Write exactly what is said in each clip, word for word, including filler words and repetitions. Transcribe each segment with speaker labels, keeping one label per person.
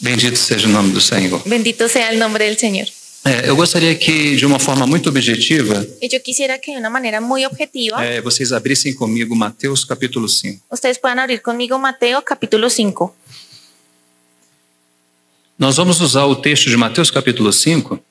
Speaker 1: Bendito seja o nome do Senhor.
Speaker 2: Bendito sea el nombre del Señor.
Speaker 1: É, eu gostaria que, de uma forma muito objetiva,
Speaker 2: Y yo quisiera que de una manera muy objetiva,
Speaker 1: é, vocês abrissem comigo Mateus capítulo cinco.
Speaker 2: ustedes puedan abrir conmigo Mateo capítulo cinco.
Speaker 1: Nós vamos usar o texto de Mateus capítulo cinco.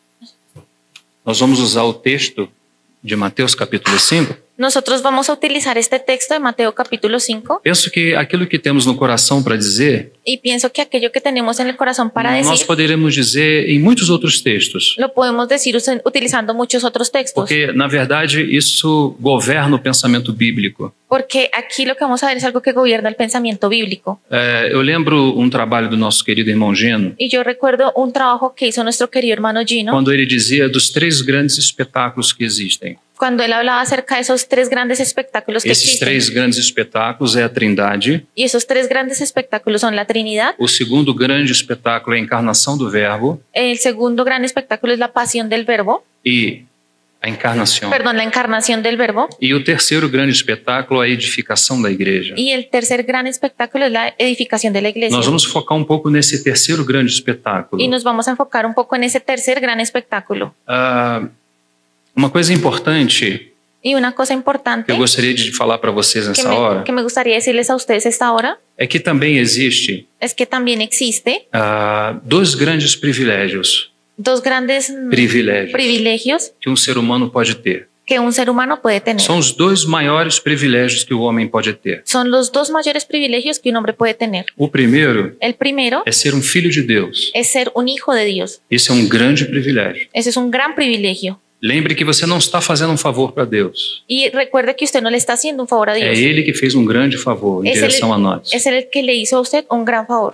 Speaker 1: Nós vamos usar o texto de Mateus capítulo cinco.
Speaker 2: Nosotros vamos a utilizar este texto de Mateo capítulo cinco
Speaker 1: Penso que aquilo que temos no coração para dizer,
Speaker 2: y pienso que aquello que tenemos en el corazón para
Speaker 1: nós
Speaker 2: decir
Speaker 1: poderemos dizer em muitos outros textos.
Speaker 2: lo podemos decir usa- utilizando muchos otros textos.
Speaker 1: Porque, na verdade, isso governa o pensamento bíblico.
Speaker 2: Porque aquí lo que vamos a ver es algo que gobierna el pensamiento bíblico.
Speaker 1: É, eu lembro um trabalho do nosso querido irmão Gino,
Speaker 2: Y yo recuerdo un trabajo que hizo nuestro querido hermano Gino,
Speaker 1: quando ele dizia dos três grandes espetáculos que existem.
Speaker 2: cuando él hablaba acerca de esos tres grandes espectáculos que
Speaker 1: Esses
Speaker 2: existen.
Speaker 1: três grandes espetáculos é a Trindade.
Speaker 2: Y esos tres grandes espectáculos son la Trinidad.
Speaker 1: O segundo grande espetáculo é a encarnação do Verbo
Speaker 2: El segundo gran espectáculo es la pasión del Verbo,
Speaker 1: e a encarnação.
Speaker 2: perdón, la encarnación del Verbo.
Speaker 1: E o terceiro grande espetáculo é a edificação da igreja.
Speaker 2: Y el tercer gran espectáculo es la edificación de la iglesia.
Speaker 1: Nós vamos focar um pouco nesse terceiro grande espetáculo.
Speaker 2: Y nos vamos a enfocar un poco en ese tercer gran espectáculo.
Speaker 1: Ah, uma coisa importante
Speaker 2: Y una cosa
Speaker 1: que
Speaker 2: importante
Speaker 1: eu gostaria de falar para vocês
Speaker 2: que
Speaker 1: nessa
Speaker 2: me,
Speaker 1: hora
Speaker 2: que me gustaría decirles a ustedes esta hora
Speaker 1: é que também existe
Speaker 2: es que también existe
Speaker 1: ah, dois grandes privilégios,
Speaker 2: dos grandes mm,
Speaker 1: privilégios
Speaker 2: privilegios
Speaker 1: que um ser humano pode ter.
Speaker 2: que un ser humano puede tener.
Speaker 1: São os dois maiores privilégios que o homem pode ter.
Speaker 2: Son los dos mayores privilegios que un hombre puede tener.
Speaker 1: O primeiro
Speaker 2: El primero
Speaker 1: é ser um filho de Deus.
Speaker 2: es ser un hijo de Dios.
Speaker 1: Esse é um grande privilégio.
Speaker 2: Ese es un gran privilegio.
Speaker 1: Lembre que você não está fazendo um favor para Deus.
Speaker 2: Y recuerde que usted no le está haciendo un favor a
Speaker 1: É
Speaker 2: Dios.
Speaker 1: Ele que fez um grande favor em
Speaker 2: Es
Speaker 1: direção a
Speaker 2: el,
Speaker 1: nós.
Speaker 2: es el que le hizo a usted un gran favor.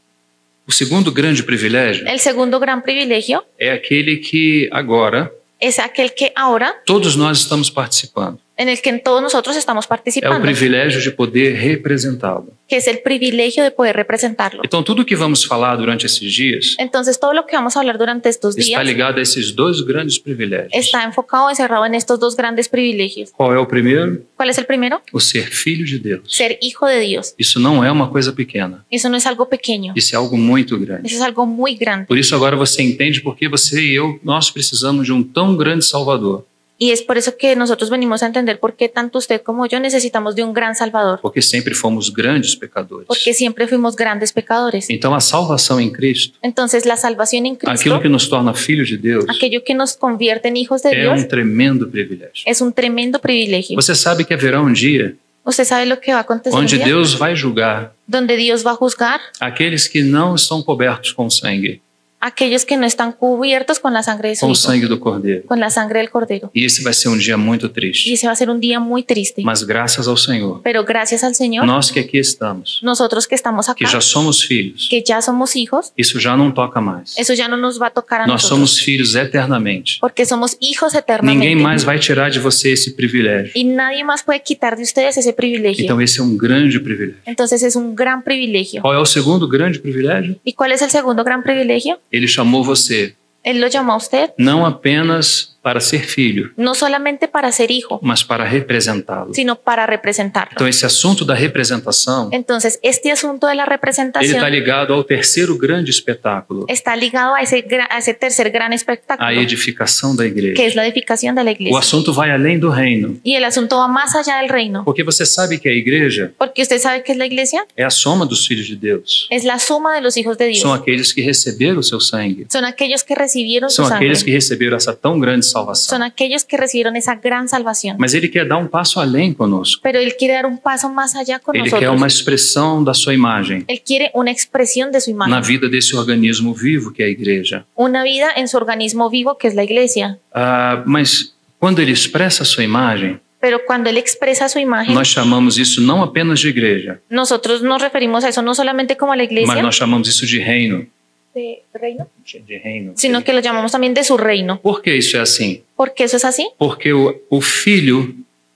Speaker 1: O segundo grande privilégio
Speaker 2: El segundo gran privilegio
Speaker 1: é aquele que agora
Speaker 2: es aquel que ahora,
Speaker 1: todos nós estamos participando.
Speaker 2: en el que todos nosotros estamos
Speaker 1: É o
Speaker 2: participando,
Speaker 1: privilégio de poder representá-lo.
Speaker 2: que es el privilegio de poder representarlo.
Speaker 1: Então, tudo que vamos falar durante esses dias
Speaker 2: Entonces, todo lo que vamos a hablar durante estos
Speaker 1: está
Speaker 2: días
Speaker 1: ligado a esses dois grandes privilégios.
Speaker 2: está enfocado, encerrado en estos dos grandes privilegios.
Speaker 1: Qual é o primeiro?
Speaker 2: ¿Cuál es el primero?
Speaker 1: O ser filho de Deus.
Speaker 2: Ser hijo de Dios.
Speaker 1: Isso não é uma coisa pequena.
Speaker 2: Eso no es algo pequeño,
Speaker 1: Isso é algo muito grande.
Speaker 2: eso es algo muy grande.
Speaker 1: Por isso agora você entende por que você e eu, nós precisamos de um tão grande Salvador.
Speaker 2: Y es por eso que nosotros venimos a entender por qué tanto usted como yo necesitamos de un gran Salvador.
Speaker 1: Porque sempre fomos grandes pecadores.
Speaker 2: Porque siempre fuimos grandes pecadores.
Speaker 1: Então a salvação em Cristo,
Speaker 2: Entonces, la salvación en
Speaker 1: aquilo
Speaker 2: Cristo,
Speaker 1: que nos torna filhos de Deus,
Speaker 2: aquello que nos convierte en hijos de
Speaker 1: é um
Speaker 2: Dios,
Speaker 1: tremendo privilégio.
Speaker 2: es un tremendo privilegio.
Speaker 1: Você sabe que haverá um dia
Speaker 2: Usted sabe lo que va a acontecer un
Speaker 1: onde
Speaker 2: día
Speaker 1: Deus vai julgar
Speaker 2: donde Dios va a juzgar
Speaker 1: aqueles que não estão cobertos com sangue,
Speaker 2: a aquellos que no están cubiertos con la sangre de su
Speaker 1: com o
Speaker 2: hijo,
Speaker 1: sangue do Cordeiro.
Speaker 2: con la sangre del Cordero.
Speaker 1: E esse vai ser um dia muito
Speaker 2: Y
Speaker 1: triste.
Speaker 2: ese va a ser un día muy triste.
Speaker 1: Mas graças ao Senhor,
Speaker 2: Pero gracias al Señor,
Speaker 1: nós que aqui estamos,
Speaker 2: nosotros que estamos
Speaker 1: que
Speaker 2: acá,
Speaker 1: já somos filhos,
Speaker 2: que ya somos hijos,
Speaker 1: isso já não toca mais.
Speaker 2: eso ya no nos va a tocar a
Speaker 1: Nós
Speaker 2: nosotros.
Speaker 1: somos filhos eternamente.
Speaker 2: Porque somos hijos
Speaker 1: Ninguém
Speaker 2: eternamente.
Speaker 1: mais vai tirar de você esse privilégio.
Speaker 2: Y nadie más puede quitar de ustedes ese privilegio.
Speaker 1: Então esse é um grande privilégio.
Speaker 2: Entonces es un gran privilegio.
Speaker 1: Qual é o segundo grande privilégio?
Speaker 2: ¿Y cuál es el segundo gran privilegio?
Speaker 1: Ele chamou você
Speaker 2: Él lo llamó a usted
Speaker 1: não apenas para ser filho,
Speaker 2: no solamente para ser hijo,
Speaker 1: mas para representá-lo.
Speaker 2: sino para representarlo.
Speaker 1: Então esse assunto da representação,
Speaker 2: Entonces, este asunto de la
Speaker 1: ele
Speaker 2: representación
Speaker 1: está ligado ao terceiro grande espetáculo,
Speaker 2: está ligado a ese, gra- a ese tercer gran espectáculo,
Speaker 1: a edificação da
Speaker 2: que
Speaker 1: igreja.
Speaker 2: es la edificación de la
Speaker 1: O
Speaker 2: iglesia.
Speaker 1: assunto vai além do reino,
Speaker 2: Y el asunto va más allá del reino,
Speaker 1: porque você sabe que a igreja
Speaker 2: porque usted sabe que es la iglesia,
Speaker 1: é a soma dos filhos de Deus.
Speaker 2: es la suma de los hijos de Dios.
Speaker 1: São aqueles que receberam o seu sangue.
Speaker 2: Son aquellos que recibieron su
Speaker 1: São aqueles que
Speaker 2: sangre,
Speaker 1: receberam essa tão grande salvação.
Speaker 2: son aquellos que recibieron esa gran salvación.
Speaker 1: Mas ele quer dar um passo além conosco.
Speaker 2: Pero Él quiere dar un paso más allá con
Speaker 1: Ele quer
Speaker 2: nosotros.
Speaker 1: uma expressão da sua imagem
Speaker 2: Él quiere una expresión de su
Speaker 1: na
Speaker 2: imagen,
Speaker 1: vida desse organismo vivo que é a igreja.
Speaker 2: una vida en su organismo vivo que es la iglesia.
Speaker 1: Ah, mas quando ele expressa a sua imagem,
Speaker 2: Pero cuando Él expresa su imagen,
Speaker 1: nós chamamos isso não apenas de igreja,
Speaker 2: nosotros nos referimos a eso no solamente como a la
Speaker 1: mas
Speaker 2: iglesia
Speaker 1: nós chamamos isso de reino.
Speaker 2: de reino,
Speaker 1: De reino.
Speaker 2: sino que lo llamamos también de su reino.
Speaker 1: Por que isso é assim?
Speaker 2: ¿Por qué eso es así?
Speaker 1: Porque o, o filho,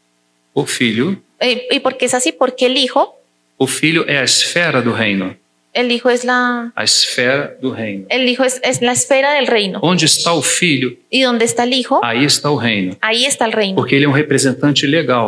Speaker 1: o filho,
Speaker 2: Eh, ¿Y por qué es así? Porque el hijo,
Speaker 1: o filho é a esfera do reino.
Speaker 2: el hijo es la,
Speaker 1: A esfera do reino.
Speaker 2: el hijo es, es la esfera del reino.
Speaker 1: Onde está o filho,
Speaker 2: Y donde está el hijo,
Speaker 1: aí está o reino.
Speaker 2: ahí está el reino.
Speaker 1: Porque ele é um representante legal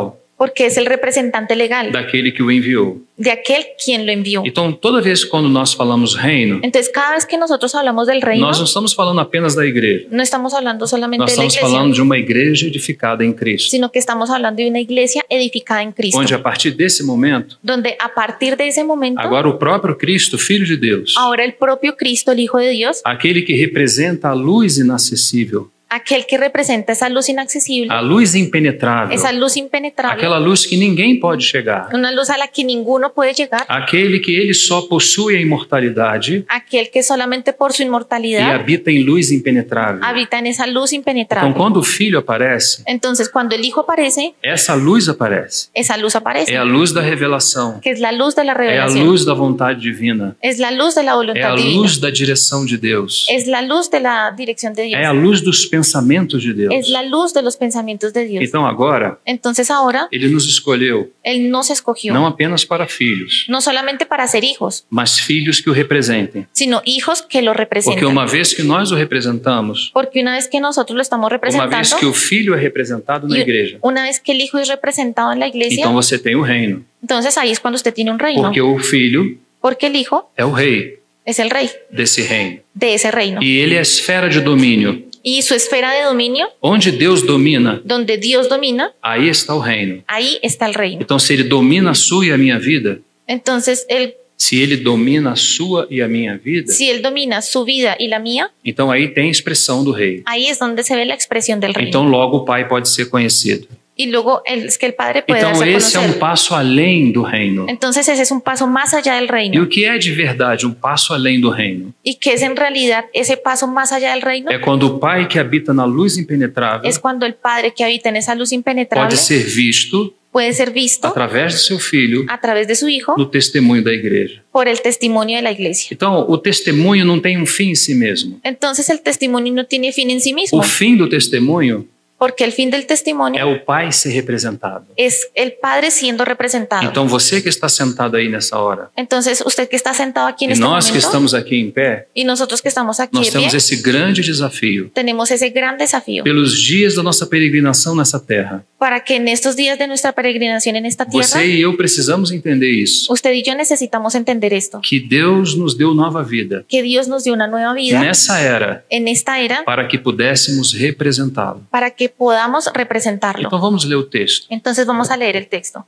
Speaker 2: porque es el representante legal
Speaker 1: daquele que o enviou.
Speaker 2: de aquel quien lo envió.
Speaker 1: Então, toda vez quando nós falamos reino,
Speaker 2: Entonces, cada vez que nosotros hablamos del reino,
Speaker 1: nós não estamos falando apenas da igreja.
Speaker 2: no estamos hablando solamente
Speaker 1: Nós
Speaker 2: de la
Speaker 1: estamos
Speaker 2: iglesia,
Speaker 1: falando de uma igreja edificada em Cristo,
Speaker 2: sino que estamos hablando de una iglesia edificada en Cristo,
Speaker 1: onde a partir desse momento,
Speaker 2: donde a partir de ese momento,
Speaker 1: agora o próprio Cristo, Filho de Deus,
Speaker 2: ahora el propio Cristo, el Hijo de Dios,
Speaker 1: aquele que representa a luz inacessível,
Speaker 2: aquel que representa esa luz inaccesible,
Speaker 1: a luz impenetrável,
Speaker 2: esa luz impenetrable,
Speaker 1: aquela luz que ninguém pode chegar,
Speaker 2: una luz a la que ninguno puede llegar,
Speaker 1: aquele que ele só possui a imortalidade
Speaker 2: aquel que solamente por su
Speaker 1: e
Speaker 2: inmortalidad
Speaker 1: habita em luz impenetrável.
Speaker 2: habita en esa luz
Speaker 1: Então,
Speaker 2: impenetrable.
Speaker 1: quando o Filho aparece,
Speaker 2: Entonces, cuando el Hijo aparece,
Speaker 1: essa luz aparece.
Speaker 2: esa luz aparece,
Speaker 1: É a luz da revelação,
Speaker 2: que es la luz de la
Speaker 1: é a
Speaker 2: revelación,
Speaker 1: luz da vontade divina,
Speaker 2: es la luz de la
Speaker 1: é a
Speaker 2: voluntad divina,
Speaker 1: luz da direção de Deus,
Speaker 2: es la luz de la dirección de Dios,
Speaker 1: é a luz dos pensamentos de Deus.
Speaker 2: es la luz de los pensamientos de Dios.
Speaker 1: Então, agora,
Speaker 2: Entonces ahora
Speaker 1: ele nos escolheu
Speaker 2: Él nos escogió,
Speaker 1: não apenas para filhos,
Speaker 2: no solamente para ser hijos,
Speaker 1: mas filhos que o representem.
Speaker 2: sino hijos que lo
Speaker 1: Porque
Speaker 2: representan.
Speaker 1: uma vez que nós o representamos,
Speaker 2: Porque una vez que nosotros lo estamos
Speaker 1: uma vez
Speaker 2: representando,
Speaker 1: que o Filho é representado na
Speaker 2: y
Speaker 1: igreja,
Speaker 2: una vez que el Hijo es representado en la iglesia,
Speaker 1: então você tem o reino.
Speaker 2: entonces ahí es cuando usted tiene un reino,
Speaker 1: Porque o Filho
Speaker 2: porque el Hijo
Speaker 1: é o rei
Speaker 2: es el rey
Speaker 1: desse reino.
Speaker 2: de ese reino.
Speaker 1: E ele é a esfera de domínio.
Speaker 2: Y su esfera de dominio,
Speaker 1: Onde Deus domina,
Speaker 2: donde Dios domina,
Speaker 1: aí está o reino.
Speaker 2: ahí está el reino.
Speaker 1: Então, se ele domina a sua e a minha vida,
Speaker 2: Entonces, él,
Speaker 1: se ele domina a sua e a minha vida,
Speaker 2: si Él domina su vida y la mía,
Speaker 1: então aí tem a expressão do rei.
Speaker 2: ahí es donde se ve la expresión del reino.
Speaker 1: Então, logo o Pai pode ser conhecido.
Speaker 2: Y luego el- es que el Padre puede
Speaker 1: Então,
Speaker 2: darse a
Speaker 1: esse é um
Speaker 2: conocer.
Speaker 1: passo além do reino.
Speaker 2: Entonces, ese es un paso más allá del
Speaker 1: E
Speaker 2: reino.
Speaker 1: o que é de verdade um passo além do reino?
Speaker 2: ¿Y qué es en realidad ese paso más allá del reino?
Speaker 1: É quando o Pai que habita na luz impenetrável
Speaker 2: Es cuando el Padre que habita en esa luz impenetrable
Speaker 1: pode ser visto
Speaker 2: puede ser visto
Speaker 1: através do seu Filho
Speaker 2: a través de su Hijo
Speaker 1: no testemunho da igreja.
Speaker 2: por el testimonio de la iglesia.
Speaker 1: Então, o testemunho não tem um fim em si mesmo.
Speaker 2: Entonces, el testimonio no tiene fin en sí mismo,
Speaker 1: O fim do testemunho
Speaker 2: porque el fin del testimonio
Speaker 1: é o Pai ser representado.
Speaker 2: es el Padre siendo representado.
Speaker 1: Então, você que está sentado aí nessa hora,
Speaker 2: Entonces, usted que está sentado aquí en
Speaker 1: e
Speaker 2: este
Speaker 1: nós que
Speaker 2: momento
Speaker 1: estamos aqui em pé,
Speaker 2: y nosotros que estamos aquí
Speaker 1: nós
Speaker 2: de pie,
Speaker 1: temos esse grande desafio
Speaker 2: tenemos ese gran desafío
Speaker 1: pelos dias da nossa peregrinação nessa terra.
Speaker 2: para que en estos días de nuestra peregrinación en esta tierra,
Speaker 1: Você e eu precisamos entender isso,
Speaker 2: usted y yo necesitamos entender esto,
Speaker 1: que Deus nos deu nova vida
Speaker 2: que Dios nos dio una nueva vida
Speaker 1: nessa era
Speaker 2: en esta era
Speaker 1: para que pudéssemos representá-lo.
Speaker 2: para que podamos representarlo.
Speaker 1: Então, vamos ler o texto.
Speaker 2: Entonces vamos a leer el texto.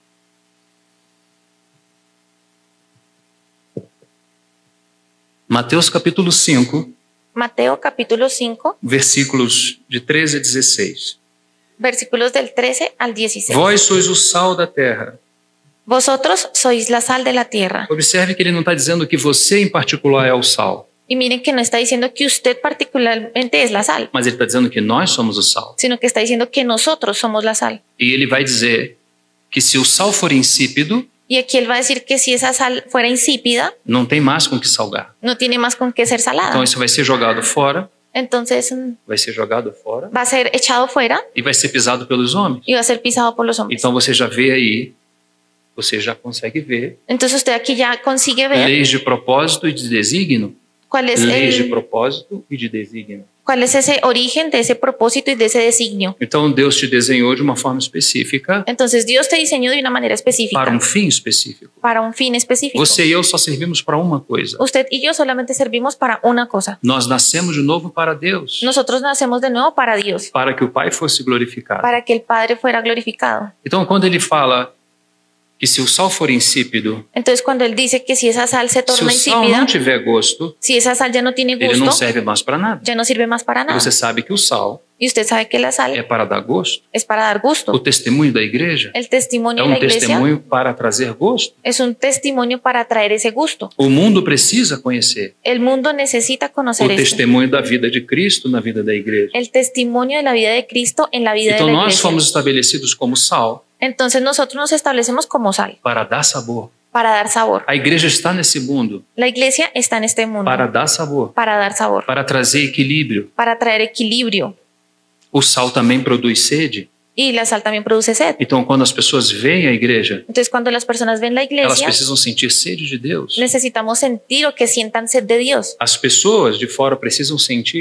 Speaker 1: Mateus capítulo cinco,
Speaker 2: Mateo capítulo cinco,
Speaker 1: versículos de treze a dezesseis.
Speaker 2: versículos del trece al dieciséis.
Speaker 1: Vós sois o sal da terra.
Speaker 2: Vosotros sois la sal de la tierra.
Speaker 1: Observe que ele não está dizendo que você em particular é o sal,
Speaker 2: Y miren que no está diciendo que usted particularmente es la sal,
Speaker 1: mas ele está dizendo que nós somos o sal.
Speaker 2: sino que está diciendo que nosotros somos la sal.
Speaker 1: E ele vai dizer que se o sal for insípido,
Speaker 2: Y aquí él va a decir que si esa sal fuera insípida,
Speaker 1: não tem mais com que salgar.
Speaker 2: no tiene más con qué ser salada.
Speaker 1: Então isso vai ser jogado fora,
Speaker 2: Entonces mm,
Speaker 1: vai ser jogado fora
Speaker 2: va a ser echado fuera
Speaker 1: e vai ser pisado pelos homens.
Speaker 2: y va a ser pisado por los hombres.
Speaker 1: Então você já vê aí, você já consegue ver
Speaker 2: Entonces usted aquí ya consigue ver
Speaker 1: leis de propósito e de desígnio.
Speaker 2: cuál es
Speaker 1: Leis de
Speaker 2: el,
Speaker 1: propósito e de desígnio.
Speaker 2: cuál es ese origen de ese propósito y de ese designio.
Speaker 1: Então Deus te desenhou de uma forma específica
Speaker 2: Entonces Dios te diseñó de una manera específica,
Speaker 1: para um fim específico.
Speaker 2: para un fin específico.
Speaker 1: Você e eu só servimos para uma coisa.
Speaker 2: Usted y yo solamente servimos para una cosa.
Speaker 1: Nós nascemos de novo para Deus,
Speaker 2: Nosotros nacemos de nuevo para Dios,
Speaker 1: para que o Pai fosse glorificado.
Speaker 2: para que el Padre fuera glorificado.
Speaker 1: Então, quando ele fala que se o sal for insípido,
Speaker 2: Entonces cuando él dice que si esa sal se
Speaker 1: se
Speaker 2: torna
Speaker 1: o sal
Speaker 2: insípida,
Speaker 1: não tiver gosto,
Speaker 2: si esa sal ya no tiene
Speaker 1: ele não
Speaker 2: gusto,
Speaker 1: serve mais para nada.
Speaker 2: ya no sirve más para
Speaker 1: E
Speaker 2: nada.
Speaker 1: você sabe que o sal
Speaker 2: Y usted sabe que la
Speaker 1: é
Speaker 2: sal
Speaker 1: para dar gosto.
Speaker 2: es para dar
Speaker 1: O
Speaker 2: gusto.
Speaker 1: testemunho da igreja
Speaker 2: El
Speaker 1: é
Speaker 2: testimonio de
Speaker 1: um
Speaker 2: la iglesia
Speaker 1: testemunho para trazer gosto.
Speaker 2: es un testimonio para traer ese gusto.
Speaker 1: O mundo precisa conhecer
Speaker 2: El mundo necesita
Speaker 1: o
Speaker 2: conocer esto.
Speaker 1: testemunho da vida de Cristo na vida da igreja.
Speaker 2: El testimonio de la vida de Cristo en la vida
Speaker 1: Então
Speaker 2: de la
Speaker 1: nós
Speaker 2: iglesia.
Speaker 1: fomos estabelecidos como sal
Speaker 2: Entonces nosotros nos establecemos como sal,
Speaker 1: para dar sabor.
Speaker 2: para dar sabor.
Speaker 1: A igreja está nesse mundo
Speaker 2: La iglesia está en este mundo
Speaker 1: para dar sabor,
Speaker 2: para dar sabor,
Speaker 1: para trazer equilíbrio.
Speaker 2: para traer equilibrio.
Speaker 1: O sal também produz sede.
Speaker 2: Y la sal también produce sed.
Speaker 1: Então, quando as pessoas veem a igreja,
Speaker 2: Entonces cuando las personas ven la
Speaker 1: elas
Speaker 2: iglesia,
Speaker 1: precisam sentir sede de Deus.
Speaker 2: necesitamos sentir o que sientan sed de Dios.
Speaker 1: As pessoas de fora precisam sentir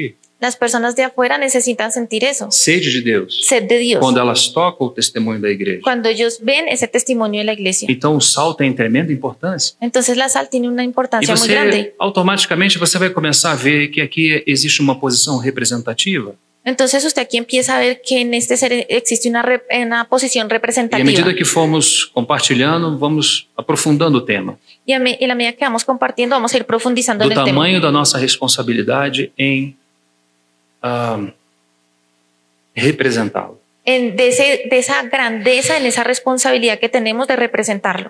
Speaker 2: Las personas de afuera necesitan sentir eso,
Speaker 1: Sede de Deus.
Speaker 2: sed de Dios,
Speaker 1: Quando elas tocam o testemunho da igreja.
Speaker 2: cuando ellos ven ese testimonio de la iglesia.
Speaker 1: Então o sal tem tremenda importância.
Speaker 2: Entonces la sal tiene una
Speaker 1: E
Speaker 2: importancia muy grande.
Speaker 1: você, automaticamente, você vai começar a ver que aqui existe uma posição representativa.
Speaker 2: Entonces usted aquí empieza a ver que en este ser existe una, rep- una posición
Speaker 1: E à
Speaker 2: representativa.
Speaker 1: medida que formos compartilhando, vamos aprofundando o tema.
Speaker 2: Y a, me- y a la medida que vamos compartiendo, vamos a ir profundizando
Speaker 1: Do
Speaker 2: en el tema.
Speaker 1: tamanho da nossa responsabilidade em ah, representá-lo.
Speaker 2: En, de, ese, de esa grandeza, en esa responsabilidad que tenemos de representarlo.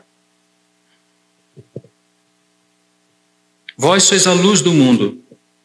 Speaker 1: Vós sois a luz do mundo.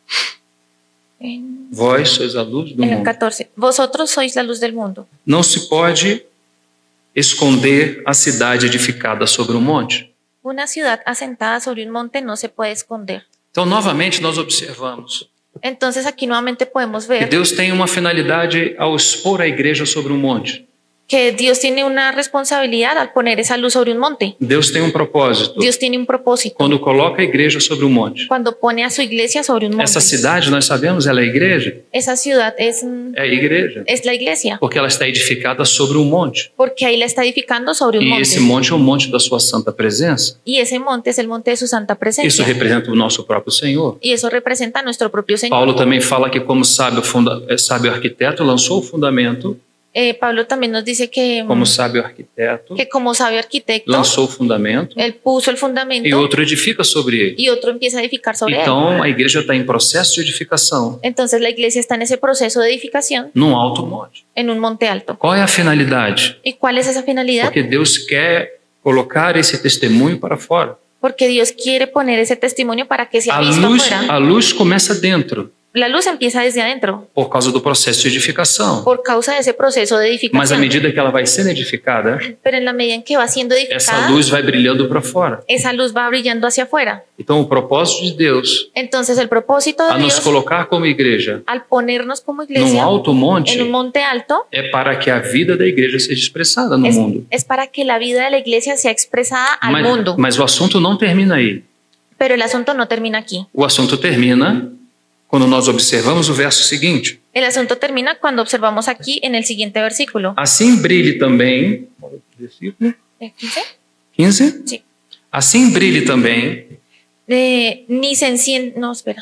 Speaker 2: En,
Speaker 1: Vós sois a luz do
Speaker 2: en el
Speaker 1: mundo.
Speaker 2: catorce. Vosotros sois la luz del mundo.
Speaker 1: Não se pode esconder a cidade edificada sobre um monte.
Speaker 2: Una ciudad asentada sobre un monte no se puede esconder.
Speaker 1: Então, novamente, nós observamos
Speaker 2: Entonces aquí nuevamente podemos
Speaker 1: que
Speaker 2: ver
Speaker 1: Deus tem uma finalidade ao expor a igreja sobre um monte.
Speaker 2: que Dios tiene una responsabilidad al poner esa luz sobre un monte.
Speaker 1: Deus tem um propósito
Speaker 2: Dios tiene un propósito
Speaker 1: quando coloca a igreja sobre um monte.
Speaker 2: cuando pone a su iglesia sobre un monte.
Speaker 1: Essa cidade, nós sabemos, ela é a igreja.
Speaker 2: Esa ciudad es, mm,
Speaker 1: É a igreja.
Speaker 2: es la iglesia,
Speaker 1: Porque ela está edificada sobre um monte.
Speaker 2: porque ahí la está edificando sobre un
Speaker 1: E
Speaker 2: monte.
Speaker 1: esse monte é o monte da sua santa presença.
Speaker 2: Y ese monte es el monte de su santa
Speaker 1: Isso
Speaker 2: presencia.
Speaker 1: representa o nosso próprio Senhor.
Speaker 2: Y eso representa a nuestro propio Señor.
Speaker 1: Paulo também fala que, como sábio, funda, é, sábio arquiteto, lançou o fundamento.
Speaker 2: Eh, Pablo también nos dice que,
Speaker 1: Como sábio arquiteto,
Speaker 2: que como sabio arquitecto,
Speaker 1: lançou o fundamento.
Speaker 2: él puso el
Speaker 1: E
Speaker 2: fundamento
Speaker 1: outro edifica sobre ele.
Speaker 2: y otro empieza a edificar sobre él.
Speaker 1: Então, a igreja está em processo de edificação
Speaker 2: Entonces la iglesia está en ese proceso de edificación
Speaker 1: num alto monte.
Speaker 2: en un monte alto.
Speaker 1: Qual é a finalidade?
Speaker 2: ¿Y cuál es esa finalidad?
Speaker 1: Porque Deus quer colocar esse testemunho para fora.
Speaker 2: Porque Dios quiere poner ese testimonio para que sea
Speaker 1: A
Speaker 2: visto
Speaker 1: luz,
Speaker 2: afuera.
Speaker 1: a luz começa dentro,
Speaker 2: La luz empieza desde adentro
Speaker 1: por causa do processo de edificação.
Speaker 2: por causa de ese proceso de
Speaker 1: Mas à
Speaker 2: edificación.
Speaker 1: medida que ela vai sendo edificada,
Speaker 2: Pero en la medida en que va siendo
Speaker 1: essa
Speaker 2: edificada,
Speaker 1: luz vai brilhando para fora.
Speaker 2: esa luz va brillando hacia afuera.
Speaker 1: Então, o propósito de Deus
Speaker 2: Entonces el propósito
Speaker 1: a
Speaker 2: de
Speaker 1: nos
Speaker 2: Dios
Speaker 1: colocar como igreja
Speaker 2: al ponernos como
Speaker 1: num
Speaker 2: iglesia
Speaker 1: alto monte
Speaker 2: en un monte alto
Speaker 1: é para que a vida da igreja seja expressada no
Speaker 2: es,
Speaker 1: mundo.
Speaker 2: es para que la vida de la iglesia sea expresada al
Speaker 1: Mas,
Speaker 2: mundo.
Speaker 1: mas o assunto não termina aí.
Speaker 2: Pero el asunto no termina aquí.
Speaker 1: O assunto termina quando nós observamos o verso seguinte.
Speaker 2: El asunto termina cuando observamos aquí en el siguiente versículo.
Speaker 1: Assim brilhe também. Versículo
Speaker 2: ¿El quince?
Speaker 1: quinze?
Speaker 2: Sí.
Speaker 1: Assim brilhe também
Speaker 2: Eh, ni se enciende. No, espera.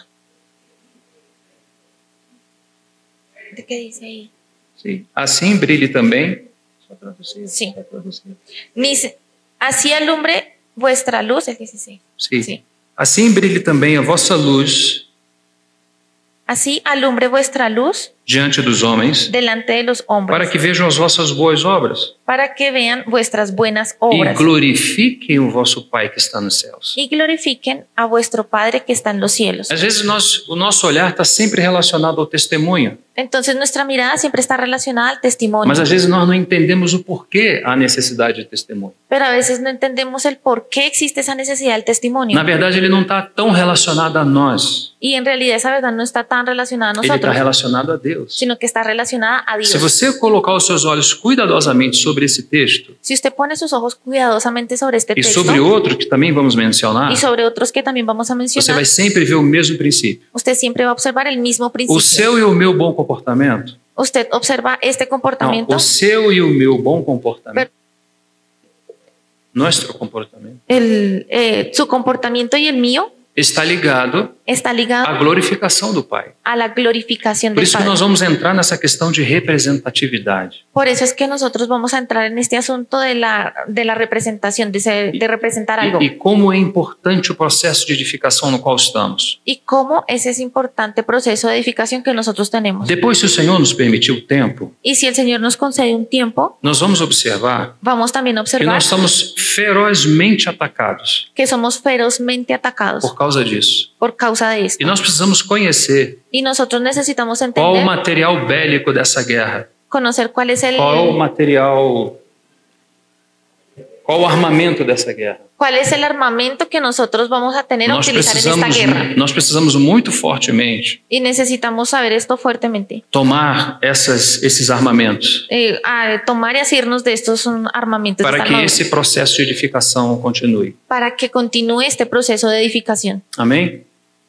Speaker 2: ¿De qué dice ahí?
Speaker 1: sim, assim brilhe também. Só traduzir,
Speaker 2: Sim.
Speaker 1: só traduzir.
Speaker 2: Ni se- así alumbre vuestra luz. El dieciséis.
Speaker 1: Sim.
Speaker 2: Sí.
Speaker 1: Assim brilhe também a vossa luz
Speaker 2: Así alumbre vuestra luz
Speaker 1: diante dos homens,
Speaker 2: delante de los hombres,
Speaker 1: para que vejam as vossas boas obras
Speaker 2: para que vean vuestras buenas
Speaker 1: e
Speaker 2: obras
Speaker 1: glorifiquem o vosso Pai que está nos céus.
Speaker 2: y glorifiquen a vuestro Padre que está en los cielos.
Speaker 1: Às vezes nós, o nosso olhar está sempre relacionado ao testemunho,
Speaker 2: Entonces nuestra mirada siempre está relacionada al testimonio,
Speaker 1: mas às vezes nós não entendemos o porquê há necessidade de testemunho.
Speaker 2: pero a veces no entendemos el por qué existe esa necesidad del testimonio.
Speaker 1: Na verdade, ele não está tão relacionado a nós,
Speaker 2: Y en realidad esa verdad no está tan relacionada a
Speaker 1: ele está
Speaker 2: nosotros,
Speaker 1: relacionado a Deus.
Speaker 2: sino que está relacionada a Dios.
Speaker 1: Se você colocar os seus olhos cuidadosamente sobre esse texto
Speaker 2: Si usted pone sus ojos cuidadosamente sobre este
Speaker 1: e
Speaker 2: texto
Speaker 1: sobre outros que também vamos mencionar,
Speaker 2: y sobre otros que también vamos a
Speaker 1: você
Speaker 2: mencionar,
Speaker 1: vai sempre ver o mesmo princípio.
Speaker 2: usted siempre va a observar el mismo
Speaker 1: O
Speaker 2: principio.
Speaker 1: seu e o meu bom comportamento.
Speaker 2: Usted observa este
Speaker 1: Não,
Speaker 2: comportamiento,
Speaker 1: o seu e o meu bom comportamento. Nosso comportamento
Speaker 2: el, eh, su comportamiento y el mío
Speaker 1: está ligado
Speaker 2: está ligado
Speaker 1: à glorificação do Pai.
Speaker 2: a la glorificación
Speaker 1: Por
Speaker 2: del
Speaker 1: isso que
Speaker 2: Padre.
Speaker 1: nós vamos entrar nessa questão de representatividade.
Speaker 2: Por eso es que nosotros vamos a entrar en este asunto de la, de la representación, de, ser- de representar algo.
Speaker 1: E, e como é importante o processo de edificação no qual estamos.
Speaker 2: Y cómo es ese importante proceso de edificación que nosotros tenemos.
Speaker 1: Depois, se o Senhor nos permitir o tempo,
Speaker 2: Y si el Señor nos concede un tiempo,
Speaker 1: nós vamos observar
Speaker 2: vamos también a
Speaker 1: que
Speaker 2: observar
Speaker 1: nós estamos ferozmente atacados
Speaker 2: que somos ferozmente atacados
Speaker 1: por causa disso.
Speaker 2: por causa de esto.
Speaker 1: E nós precisamos conhecer
Speaker 2: Y nosotros necesitamos
Speaker 1: qual o
Speaker 2: entender,
Speaker 1: material bélico dessa guerra,
Speaker 2: conocer cuál es el,
Speaker 1: qual o material, qual o armamento dessa guerra.
Speaker 2: cuál es el armamento que nosotros vamos a tener a
Speaker 1: Nós
Speaker 2: utilizar en esta
Speaker 1: precisamos,
Speaker 2: guerra.
Speaker 1: nós precisamos muito fortemente
Speaker 2: Y necesitamos saber esto fuertemente.
Speaker 1: tomar essas, esses armamentos
Speaker 2: Eh, a tomar y asirnos de estos um, armamentos, de
Speaker 1: para
Speaker 2: esta
Speaker 1: que
Speaker 2: armadura,
Speaker 1: esse processo de edificação continue.
Speaker 2: para que continúe este proceso de edificación.
Speaker 1: Amém?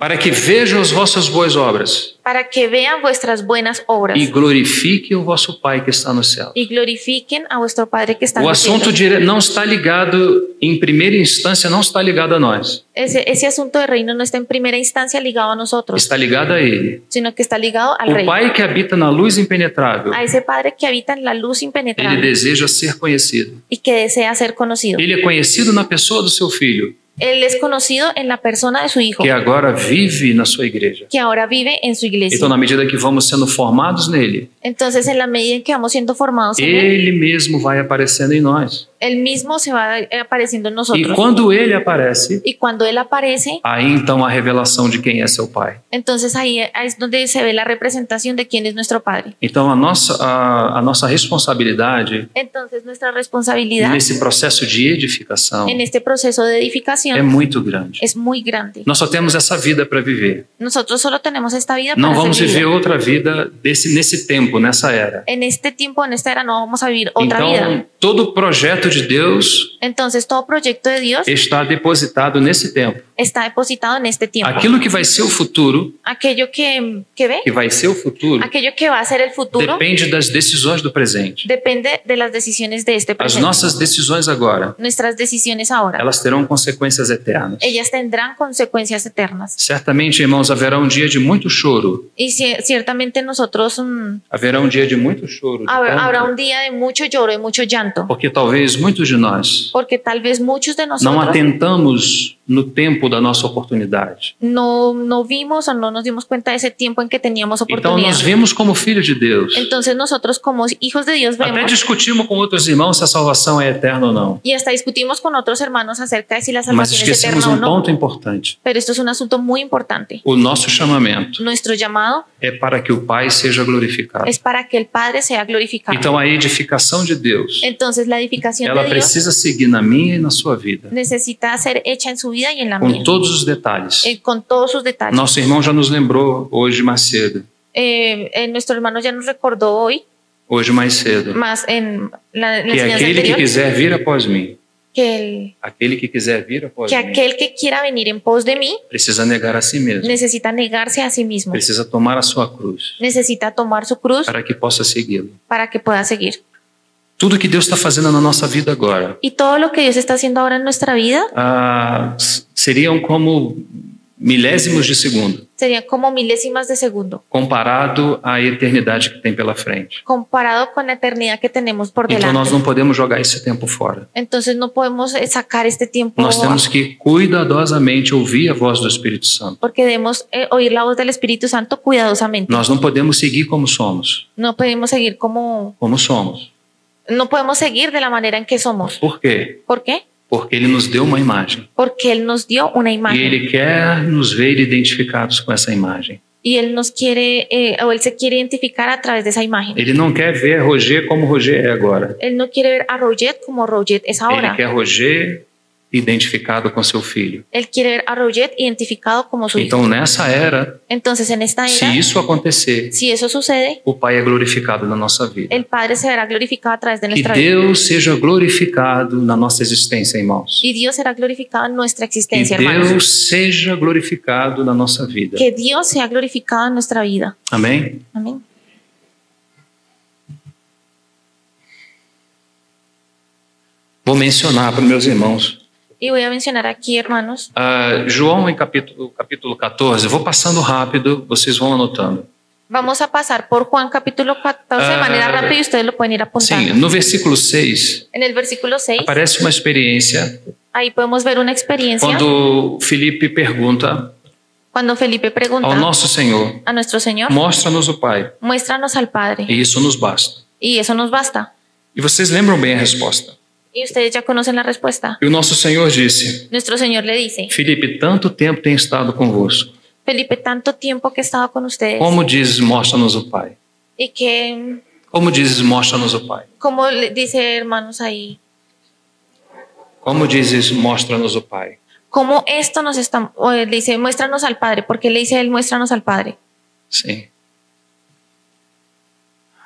Speaker 1: para que vejam as vossas boas obras
Speaker 2: para que vean vuestras buenas obras
Speaker 1: e glorifiquem o vosso Pai que está no céu.
Speaker 2: y glorifiquen a vuestro Padre que está en
Speaker 1: O
Speaker 2: los
Speaker 1: assunto
Speaker 2: cielos.
Speaker 1: dire- não está ligado, em primeira instância, não está ligado a nós.
Speaker 2: Ese, ese asunto del reino no está en primera instancia ligado a nosotros,
Speaker 1: Está ligado a Ele.
Speaker 2: sino que está ligado al
Speaker 1: O
Speaker 2: rey,
Speaker 1: Pai que habita na luz impenetrável,
Speaker 2: a ese Padre que habita en la luz
Speaker 1: Ele
Speaker 2: impenetrable
Speaker 1: deseja ser conhecido.
Speaker 2: y que desea ser conocido.
Speaker 1: Ele é conhecido na pessoa do seu Filho,
Speaker 2: Él es conocido en la persona de su Hijo,
Speaker 1: que agora vive na sua igreja.
Speaker 2: que ahora vive en su iglesia.
Speaker 1: Então, na medida que vamos sendo formados nele,
Speaker 2: Entonces, en la medida en que vamos siendo formados en Él,
Speaker 1: Ele mesmo vai aparecendo em nós.
Speaker 2: Él mismo se va apareciendo en
Speaker 1: E
Speaker 2: nosotros.
Speaker 1: quando Ele aparece,
Speaker 2: Y cuando Él aparece,
Speaker 1: aí então a revelação de quem é seu Pai.
Speaker 2: entonces ahí es donde se ve la representación de quién es nuestro Padre.
Speaker 1: Então, a nossa, a, a nossa responsabilidade
Speaker 2: Entonces, nuestra responsabilidad
Speaker 1: nesse processo de edificação
Speaker 2: en este proceso de
Speaker 1: é
Speaker 2: edificación
Speaker 1: muito grande.
Speaker 2: es muy grande.
Speaker 1: Nós só temos essa vida para viver.
Speaker 2: Nosotros solo tenemos esta vida
Speaker 1: Não
Speaker 2: para
Speaker 1: vamos
Speaker 2: ser
Speaker 1: viver
Speaker 2: vivida.
Speaker 1: outra vida desse, nesse tempo, nessa era.
Speaker 2: En este tiempo, en esta era, no vamos a vivir otra
Speaker 1: Então,
Speaker 2: vida.
Speaker 1: todo projeto de Deus
Speaker 2: Entonces, todo proyecto de Dios
Speaker 1: está depositado nesse tempo.
Speaker 2: está depositado en este tiempo.
Speaker 1: Aquilo que vai ser o futuro,
Speaker 2: Aquello que, que ve,
Speaker 1: que vai ser o futuro,
Speaker 2: aquello que va a ser el futuro,
Speaker 1: depende das decisões do presente.
Speaker 2: depende de las decisiones de este
Speaker 1: As
Speaker 2: presente.
Speaker 1: nossas decisões agora,
Speaker 2: Nuestras decisiones ahora,
Speaker 1: elas terão consequências eternas.
Speaker 2: ellas tendrán consecuencias eternas.
Speaker 1: Certamente, irmãos, haverá um dia de muito choro.
Speaker 2: Y ci- ciertamente nosotros mm,
Speaker 1: Haverá um dia de muito choro. de
Speaker 2: habrá,
Speaker 1: pranto,
Speaker 2: habrá un día de mucho lloro, de mucho llanto,
Speaker 1: Porque talvez muitos de nós
Speaker 2: porque tal vez muchos de
Speaker 1: não
Speaker 2: nosotros
Speaker 1: atentamos no tempo da nossa oportunidade.
Speaker 2: no, no vimos o no nos dimos cuenta de ese tiempo en que teníamos
Speaker 1: Então,
Speaker 2: oportunidad.
Speaker 1: nos vemos como filhos de Deus.
Speaker 2: Entonces nosotros como hijos de Dios
Speaker 1: Até
Speaker 2: vemos
Speaker 1: discutimos com outros irmãos se a salvação é eterna ou não.
Speaker 2: y hasta discutimos con otros hermanos acerca de si la
Speaker 1: Mas
Speaker 2: salvación es
Speaker 1: esquecemos
Speaker 2: eterna o
Speaker 1: um
Speaker 2: no.
Speaker 1: ponto importante.
Speaker 2: Pero esto es un asunto muy importante.
Speaker 1: O nosso chamamento
Speaker 2: Nuestro llamado
Speaker 1: é para que o Pai seja glorificado.
Speaker 2: es para que el Padre sea glorificado.
Speaker 1: Então, a edificação de Deus,
Speaker 2: Entonces la edificación
Speaker 1: ela
Speaker 2: de Dios
Speaker 1: precisa seguir na minha e na sua vida,
Speaker 2: necesita ser hecha en su vida y en la
Speaker 1: com
Speaker 2: mía,
Speaker 1: todos os detalhes.
Speaker 2: eh, con todos sus detalles.
Speaker 1: Nosso irmão já nos lembrou hoje mais cedo.
Speaker 2: Eh, eh, nuestro hermano ya nos recordó hoy,
Speaker 1: Hoje mais cedo.
Speaker 2: más en la, en la
Speaker 1: Que
Speaker 2: enseñanza
Speaker 1: aquele que
Speaker 2: anterior,
Speaker 1: quiser vir após mim,
Speaker 2: que, el-
Speaker 1: aquele que quiser vir após
Speaker 2: que
Speaker 1: mim,
Speaker 2: aquel que quiera venir en pos de mí
Speaker 1: precisa negar a si mesmo.
Speaker 2: necesita negarse a sí mismo,
Speaker 1: Precisa tomar a sua cruz
Speaker 2: necesita tomar su cruz
Speaker 1: para que possa segui-lo.
Speaker 2: para que pueda seguir.
Speaker 1: Tudo que Deus está fazendo na nossa vida agora
Speaker 2: Y todo lo que Dios está haciendo ahora en nuestra vida
Speaker 1: ah, s- seriam como milésimos de segundo,
Speaker 2: sería como milésimas de segundo,
Speaker 1: comparado à eternidade que tem pela frente.
Speaker 2: comparado con la eternidad que tenemos por
Speaker 1: Então
Speaker 2: delante.
Speaker 1: nós não podemos jogar esse tempo fora.
Speaker 2: Entonces no podemos eh, sacar este tiempo
Speaker 1: Nós temos que cuidadosamente ouvir a voz do Espírito Santo.
Speaker 2: porque debemos eh, oír la voz del Espíritu Santo cuidadosamente.
Speaker 1: Nós não podemos seguir como somos,
Speaker 2: No podemos seguir como
Speaker 1: como somos.
Speaker 2: no podemos seguir de la manera en que somos.
Speaker 1: Por quê?
Speaker 2: ¿Por qué?
Speaker 1: Porque Ele nos deu uma imagem.
Speaker 2: Porque Él nos dio una
Speaker 1: E
Speaker 2: imagen
Speaker 1: Ele quer nos ver identificados com essa imagem.
Speaker 2: y Él nos quiere eh, o Él se quiere identificar a través de esa imagen.
Speaker 1: Ele não quer ver Roger como Roger é agora.
Speaker 2: Él no quiere ver a Roget como Roget es
Speaker 1: Ele
Speaker 2: ahora.
Speaker 1: quer Roger identificado com seu filho.
Speaker 2: Él quiere ver a Roget identificado como su hijo.
Speaker 1: Então, nessa era,
Speaker 2: Entonces, en esta
Speaker 1: se
Speaker 2: era,
Speaker 1: isso acontecer,
Speaker 2: si eso sucede,
Speaker 1: o Pai é glorificado na nossa vida.
Speaker 2: el Padre se verá glorificado a través de
Speaker 1: Que
Speaker 2: nuestra vida.
Speaker 1: Deus seja glorificado na nossa existência, irmãos.
Speaker 2: Y Dios será glorificado en nuestra
Speaker 1: Que
Speaker 2: existencia, hermanos.
Speaker 1: Deus seja glorificado na nossa vida.
Speaker 2: Que Dios sea glorificado en nuestra vida.
Speaker 1: Amém?
Speaker 2: Amén.
Speaker 1: Vou mencionar para meus irmãos.
Speaker 2: Y voy a mencionar aquí, hermanos,
Speaker 1: Ah, João, em capítulo, capítulo catorze, vou passando rápido, vocês vão anotando.
Speaker 2: vamos a pasar por Juan capítulo catorce de
Speaker 1: Ah,
Speaker 2: manera rápida y ustedes lo pueden ir apuntando.
Speaker 1: Sim, no versículo seis,
Speaker 2: En el versículo seis,
Speaker 1: aparece uma experiência
Speaker 2: ahí podemos ver una experiencia
Speaker 1: quando Felipe pergunta
Speaker 2: cuando Felipe pregunta
Speaker 1: ao nosso Senhor:
Speaker 2: a nuestro Señor,
Speaker 1: mostra-nos o Pai,
Speaker 2: muéstranos al Padre.
Speaker 1: e isso nos basta.
Speaker 2: Y eso nos basta.
Speaker 1: E vocês lembram bem a resposta.
Speaker 2: Y ustedes ya conocen la respuesta.
Speaker 1: E o nosso Senhor disse:
Speaker 2: Nuestro Señor le dice,
Speaker 1: Felipe, tanto tempo tenho estado convosco.
Speaker 2: Felipe, tanto tiempo que he estado con ustedes
Speaker 1: Como dizes, mostra-nos o Pai?
Speaker 2: y que,
Speaker 1: Como dizes, mostra-nos o Pai?
Speaker 2: como le dice hermanos ahí,
Speaker 1: Como dizes, mostra-nos o Pai?
Speaker 2: como esto nos está, o le dice, muéstranos al Padre, porque le dice él, muéstranos al Padre.
Speaker 1: Sim.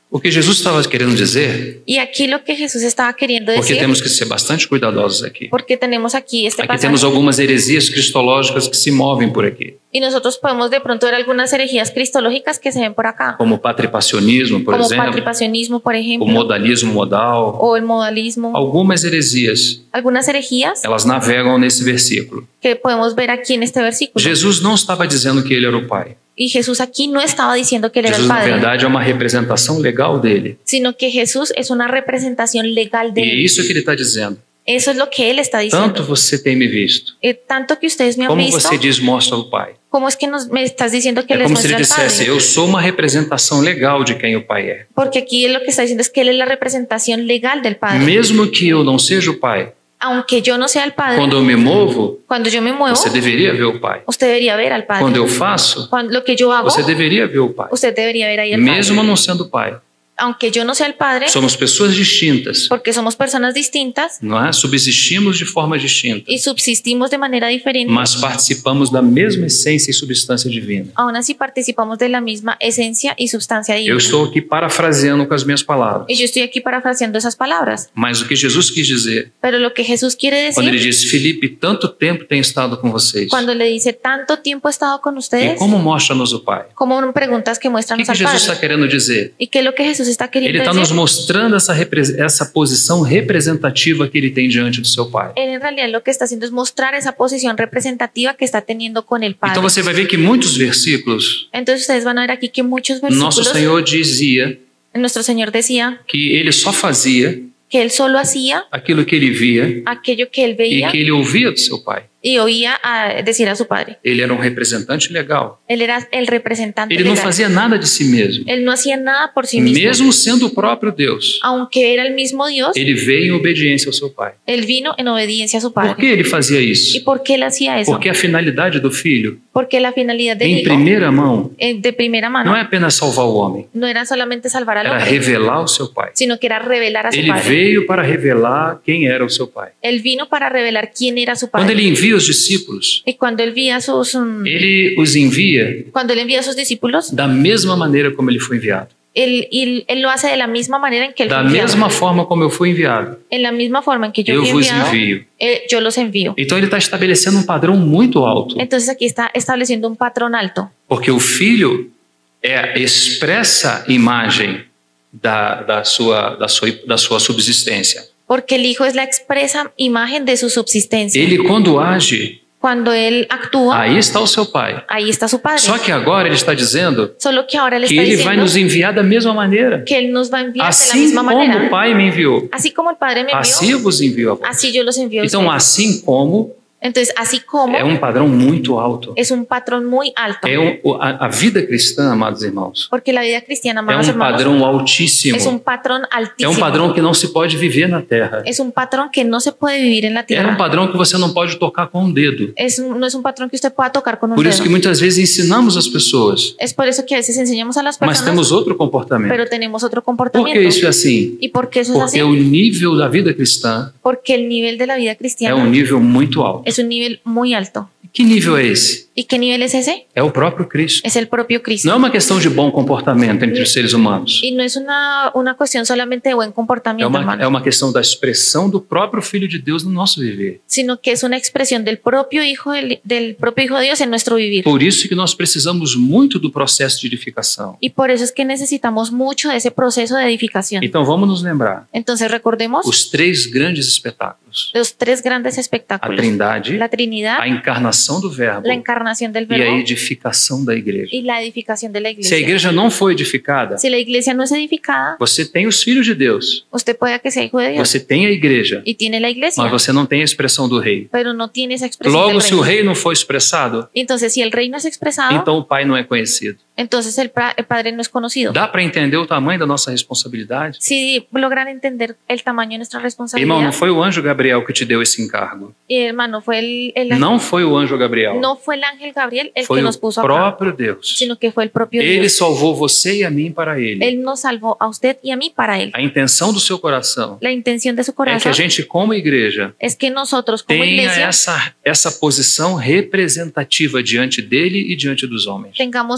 Speaker 1: O que Jesus estava querendo dizer,
Speaker 2: Y aquí lo que Jesús estaba queriendo
Speaker 1: porque
Speaker 2: decir,
Speaker 1: temos que ser bastante cuidadosos aqui.
Speaker 2: porque tenemos aquí este
Speaker 1: Aqui
Speaker 2: pasaje,
Speaker 1: temos algumas heresias cristológicas que se movem por aqui,
Speaker 2: y nosotros podemos de pronto ver algunas herejías cristológicas que se ven por acá,
Speaker 1: como o patripassionismo, por
Speaker 2: como
Speaker 1: exemplo,
Speaker 2: patripacionismo, por
Speaker 1: o
Speaker 2: ejemplo,
Speaker 1: modalismo modal.
Speaker 2: o el modalismo,
Speaker 1: Algumas heresias,
Speaker 2: algunas herejías
Speaker 1: elas navegam nesse versículo.
Speaker 2: que podemos ver aquí en este versículo.
Speaker 1: Jesus não estava dizendo que ele era o Pai.
Speaker 2: Y Jesús aquí no estaba diciendo que él era el
Speaker 1: Jesus, na
Speaker 2: Padre,
Speaker 1: verdade, é uma representação legal dele.
Speaker 2: sino que Jesús es una representación legal de
Speaker 1: E é
Speaker 2: él.
Speaker 1: isso que ele está dizendo.
Speaker 2: Eso es lo que él está
Speaker 1: Tanto
Speaker 2: diciendo.
Speaker 1: você tem me visto,
Speaker 2: Eh, tanto que ustedes me han
Speaker 1: como
Speaker 2: visto,
Speaker 1: você diz, mostra o Pai.
Speaker 2: ¿cómo es que nos, me estás diciendo que
Speaker 1: É
Speaker 2: les
Speaker 1: como se ele
Speaker 2: muestra al
Speaker 1: dissesse,
Speaker 2: Padre?
Speaker 1: eu sou uma representação legal de quem o Pai é.
Speaker 2: Porque aquí lo que está diciendo es que él es la representación legal del Padre.
Speaker 1: Mesmo que eu não seja o Pai,
Speaker 2: Aunque yo no sea el Padre,
Speaker 1: quando eu me movo,
Speaker 2: cuando yo me muevo,
Speaker 1: você deveria ver o Pai.
Speaker 2: usted debería ver al Padre.
Speaker 1: Quando eu faço,
Speaker 2: Cuando, lo que yo hago,
Speaker 1: você deveria ver o Pai.
Speaker 2: usted debería ver ahí al
Speaker 1: Mesmo
Speaker 2: Padre.
Speaker 1: não sendo Pai.
Speaker 2: Aunque yo no sea el Padre,
Speaker 1: Somos pessoas distintas,
Speaker 2: porque somos personas distintas
Speaker 1: não é? Subsistimos de forma distinta,
Speaker 2: y subsistimos de manera diferente,
Speaker 1: mas participamos da mesma essência e substância divina.
Speaker 2: aún así participamos de la misma esencia y sustancia divina.
Speaker 1: Eu estou aqui parafraseando com as minhas palavras,
Speaker 2: Y yo estoy aquí parafraseando esas palabras.
Speaker 1: mas o que Jesus quis dizer,
Speaker 2: Pero lo que Jesús quiere
Speaker 1: quando ele
Speaker 2: decir,
Speaker 1: diz, Filipe, tanto tempo tenho estado com vocês,
Speaker 2: cuando le dice, tanto tiempo he estado con
Speaker 1: e
Speaker 2: ustedes,
Speaker 1: como mostra-nos o Pai?
Speaker 2: como preguntas que
Speaker 1: O
Speaker 2: muestran
Speaker 1: que, que
Speaker 2: al
Speaker 1: Jesus está
Speaker 2: Padre.
Speaker 1: querendo dizer?
Speaker 2: ¿Y qué es lo que Jesús está
Speaker 1: Ele
Speaker 2: queriendo
Speaker 1: está nos
Speaker 2: decir?
Speaker 1: mostrando essa, repre- essa posição representativa que ele tem diante do seu Pai.
Speaker 2: Él en realidad lo que está haciendo es mostrar esa posición representativa que está teniendo con el Padre.
Speaker 1: Então você vai ver que muitos versículos,
Speaker 2: Entonces ustedes van a ver aquí que muchos
Speaker 1: nosso
Speaker 2: versículos,
Speaker 1: Senhor dizia
Speaker 2: nuestro Señor decía
Speaker 1: que ele só fazia
Speaker 2: que Él solo hacía
Speaker 1: aquilo que ele via
Speaker 2: aquello que Él
Speaker 1: e
Speaker 2: veía
Speaker 1: que ele ouvia do seu Pai.
Speaker 2: y oía a decir a su Padre.
Speaker 1: Ele era um representante legal.
Speaker 2: Él era el representante
Speaker 1: Ele não
Speaker 2: legal.
Speaker 1: fazia nada de si mesmo.
Speaker 2: Él no hacía nada por sí mismo.
Speaker 1: Mesmo sendo o próprio Deus,
Speaker 2: Aunque era el mismo Dios,
Speaker 1: ele veio em obediência ao seu Pai.
Speaker 2: Él vino en obediencia a su
Speaker 1: Por que
Speaker 2: Padre.
Speaker 1: ele fazia
Speaker 2: ¿Y
Speaker 1: isso?
Speaker 2: por qué Él hacía eso?
Speaker 1: Porque a finalidade do Filho,
Speaker 2: Porque la finalidad del
Speaker 1: em
Speaker 2: Hijo,
Speaker 1: primeira mão,
Speaker 2: eh, de primera
Speaker 1: não
Speaker 2: mano,
Speaker 1: é apenas salvar o homem,
Speaker 2: no era solamente salvar al
Speaker 1: era
Speaker 2: hombre,
Speaker 1: revelar o seu Pai.
Speaker 2: sino que era revelar a su
Speaker 1: Ele
Speaker 2: Padre.
Speaker 1: veio para revelar quem era o seu Pai.
Speaker 2: Él vino para revelar quién era su
Speaker 1: Quando
Speaker 2: Padre.
Speaker 1: ele envia os discípulos,
Speaker 2: Y cuando Él envía a sus, um,
Speaker 1: ele os envia
Speaker 2: cuando Él envía a sus discípulos,
Speaker 1: da mesma maneira como ele foi enviado.
Speaker 2: Él, él, él lo hace de la misma manera en que Él
Speaker 1: Da
Speaker 2: fue enviado.
Speaker 1: mesma forma como eu fui enviado,
Speaker 2: En la misma forma en que yo
Speaker 1: eu
Speaker 2: fui
Speaker 1: vos
Speaker 2: enviado,
Speaker 1: envio.
Speaker 2: eh, yo los envío.
Speaker 1: Então ele está estabelecendo um padrão muito alto,
Speaker 2: Entonces aquí está estableciendo un patrón alto,
Speaker 1: porque o Filho é a expressa imagem da, da, sua, da, sua, da sua subsistência.
Speaker 2: porque el Hijo es la expresa imagen de su subsistencia.
Speaker 1: Ele, quando age,
Speaker 2: Cuando Él actúa,
Speaker 1: aí está o seu Pai.
Speaker 2: ahí está su Padre.
Speaker 1: Só que agora ele está dizendo
Speaker 2: Solo que ahora Él
Speaker 1: que
Speaker 2: está
Speaker 1: ele vai
Speaker 2: diciendo
Speaker 1: nos enviar da mesma maneira.
Speaker 2: que Él nos va a enviar de la
Speaker 1: Assim
Speaker 2: misma
Speaker 1: como o
Speaker 2: manera.
Speaker 1: Pai me enviou,
Speaker 2: Así como el Padre me
Speaker 1: assim
Speaker 2: envió,
Speaker 1: eu vos envio a vós.
Speaker 2: así yo los envío a
Speaker 1: Então,
Speaker 2: ustedes.
Speaker 1: assim como
Speaker 2: Entonces, así como
Speaker 1: é um padrão muito alto.
Speaker 2: es un patrón muy alto.
Speaker 1: É um, o- a, a vida cristã, amados irmãos,
Speaker 2: Porque la vida cristiana,
Speaker 1: é
Speaker 2: amados
Speaker 1: um
Speaker 2: hermanos,
Speaker 1: padrão altíssimo.
Speaker 2: es un patrón
Speaker 1: É
Speaker 2: altísimo.
Speaker 1: um padrão que não se pode viver na terra.
Speaker 2: Es un patrón que no se puede vivir en la
Speaker 1: É um
Speaker 2: tierra.
Speaker 1: padrão que você não pode tocar com o dedo.
Speaker 2: Es un- no es un patrón que usted pueda tocar con un
Speaker 1: Por isso que
Speaker 2: dedo.
Speaker 1: muitas vezes ensinamos as pessoas,
Speaker 2: Es por eso que a veces enseñamos a las
Speaker 1: mas
Speaker 2: personas,
Speaker 1: temos outro comportamento.
Speaker 2: pero tenemos otro
Speaker 1: Por
Speaker 2: comportamiento.
Speaker 1: que isso é assim?
Speaker 2: ¿Y por qué eso es
Speaker 1: Porque
Speaker 2: así?
Speaker 1: o nível da vida cristã
Speaker 2: Porque el nivel de la vida
Speaker 1: é
Speaker 2: cristiana
Speaker 1: um nível muito alto.
Speaker 2: es un nivel muy alto.
Speaker 1: Que nível é esse?
Speaker 2: ¿Y qué nivel es ese?
Speaker 1: É o próprio Cristo.
Speaker 2: Es el propio Cristo.
Speaker 1: Não é uma questão de bom comportamento entre os seres humanos.
Speaker 2: Y no es una, una cuestión solamente de buen
Speaker 1: É
Speaker 2: comportamiento,
Speaker 1: uma,
Speaker 2: hermano,
Speaker 1: é uma questão da expressão do próprio Filho de Deus no nosso viver.
Speaker 2: sino que es una expresión del propio Hijo del, del propio Hijo de Dios en nuestro vivir.
Speaker 1: Por isso que nós precisamos muito do processo de edificação.
Speaker 2: Y por eso es que necesitamos mucho de ese proceso de edificación.
Speaker 1: Então vamos nos lembrar
Speaker 2: Entonces recordemos
Speaker 1: os três grandes espetáculos:
Speaker 2: los tres grandes
Speaker 1: a
Speaker 2: espectáculos:
Speaker 1: Trindade,
Speaker 2: la Trinidad,
Speaker 1: a encarnação do Verbo
Speaker 2: la encarnación del
Speaker 1: e a
Speaker 2: Verbo
Speaker 1: edificação da igreja.
Speaker 2: y la edificación de la
Speaker 1: Se a
Speaker 2: iglesia.
Speaker 1: igreja não for edificada,
Speaker 2: Si la iglesia no es edificada,
Speaker 1: você tem os filhos de Deus,
Speaker 2: usted puede que sea hijo de Dios
Speaker 1: você tem a igreja,
Speaker 2: y tiene la iglesia,
Speaker 1: mas você não tem a expressão do rei.
Speaker 2: pero no tiene esa expresión
Speaker 1: Logo,
Speaker 2: del
Speaker 1: se o
Speaker 2: reino.
Speaker 1: rei não for expressado,
Speaker 2: Entonces, si el reino es expresado,
Speaker 1: então o pai não é conhecido.
Speaker 2: entonces el, pra- el Padre no es conocido.
Speaker 1: Dá para entender o tamanho da nossa responsabilidade?
Speaker 2: Si logran entender el tamaño de nuestra
Speaker 1: Irmão,
Speaker 2: responsabilidad,
Speaker 1: não foi o anjo Gabriel que te deu esse encargo.
Speaker 2: y hermano, fue el, el
Speaker 1: Não foi o anjo Gabriel.
Speaker 2: no fue el ángel Gabriel el
Speaker 1: Foi
Speaker 2: que
Speaker 1: o
Speaker 2: nos puso acá,
Speaker 1: próprio Deus.
Speaker 2: sino que fue el propio
Speaker 1: Ele
Speaker 2: Dios.
Speaker 1: salvou você e a mim para ele.
Speaker 2: Él nos salvó a usted y a mí para Él.
Speaker 1: A intenção do seu coração
Speaker 2: La intención de su
Speaker 1: é que
Speaker 2: corazón
Speaker 1: a gente, como igreja,
Speaker 2: es que nosotros como
Speaker 1: tenha
Speaker 2: iglesia
Speaker 1: essa, essa posição representativa diante dele e diante dos homens.
Speaker 2: tengamos esa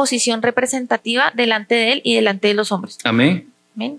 Speaker 2: posición representativa delante de Él y delante de los hombres.
Speaker 1: Amém?
Speaker 2: Amén.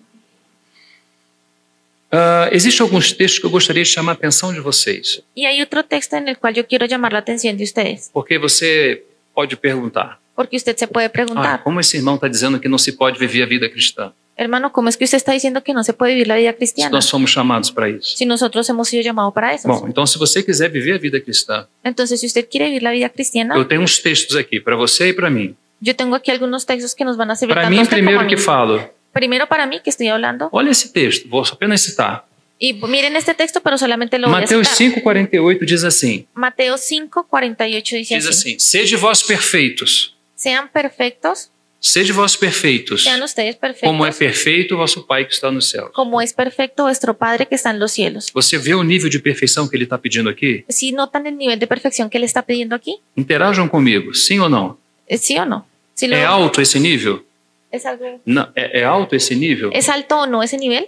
Speaker 1: Uh, Existem alguns textos que eu gostaria de chamar a atenção de vocês.
Speaker 2: Y hay otro texto en el cual yo quiero llamar la atención de ustedes,
Speaker 1: Porque você pode perguntar,
Speaker 2: porque usted se puede
Speaker 1: ah,
Speaker 2: preguntar,
Speaker 1: como esse irmão está dizendo que não se pode viver a vida cristã?
Speaker 2: hermano, ¿cómo es que usted está diciendo que no se puede vivir la vida
Speaker 1: Se
Speaker 2: cristiana
Speaker 1: nós somos chamados para isso.
Speaker 2: si nosotros hemos sido llamados para eso?
Speaker 1: Bom, então se você quiser viver a vida cristã,
Speaker 2: Entonces, si usted quiere vivir la vida cristiana,
Speaker 1: eu tenho uns textos aqui para você e para mim.
Speaker 2: yo tengo aquí algunos textos que nos van a servir
Speaker 1: Para
Speaker 2: tanto a
Speaker 1: mim,
Speaker 2: usted como a
Speaker 1: primeiro
Speaker 2: mí.
Speaker 1: que falo,
Speaker 2: Primero para mí, que estoy hablando,
Speaker 1: olha esse texto, vou apenas citar.
Speaker 2: y miren este texto, pero solamente lo voy a
Speaker 1: Mateus
Speaker 2: citar.
Speaker 1: cinco, quarenta e oito diz assim,
Speaker 2: Mateo cinco, cuarenta y ocho dice
Speaker 1: diz
Speaker 2: así:
Speaker 1: assim, sede vós perfeitos,
Speaker 2: sean perfectos,
Speaker 1: sede vós perfeitos,
Speaker 2: sean ustedes perfectos,
Speaker 1: como é perfeito o vosso Pai que está no céu.
Speaker 2: como es perfecto vuestro Padre que está en los cielos.
Speaker 1: Você vê o nível de perfeição que ele está pedindo aqui?
Speaker 2: ¿Sí notan el nivel de perfección que Él está pidiendo aquí?
Speaker 1: Interajam comigo, sim ou não?
Speaker 2: ¿Eh, ¿Sí o no? ¿Sí lo-
Speaker 1: É alto esse nível?
Speaker 2: ¿Es, algo-
Speaker 1: Não, é, é alto esse nível?
Speaker 2: ¿Es alto o no ese nivel?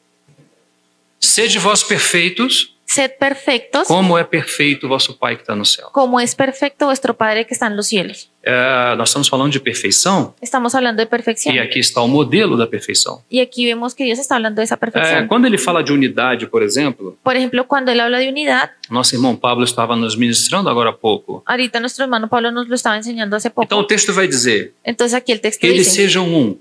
Speaker 1: Sede vós perfeitos,
Speaker 2: Sed perfectos,
Speaker 1: como é perfeito o vosso Pai que está no céu.
Speaker 2: como es perfecto vuestro Padre que está en los cielos.
Speaker 1: É, nós estamos falando de perfeição
Speaker 2: Estamos hablando de perfección.
Speaker 1: e aqui está o modelo da perfeição.
Speaker 2: Y aquí vemos que Dios está hablando de esa
Speaker 1: É,
Speaker 2: perfección.
Speaker 1: quando ele fala de unidade, por exemplo,
Speaker 2: Por ejemplo, cuando Él habla de unidad,
Speaker 1: nosso irmão Pablo estava nos ministrando agora há pouco.
Speaker 2: ahorita nuestro hermano Pablo nos lo estaba enseñando hace poco.
Speaker 1: Então o texto vai dizer
Speaker 2: Entonces aquí el texto
Speaker 1: que eles
Speaker 2: dice
Speaker 1: sejam um,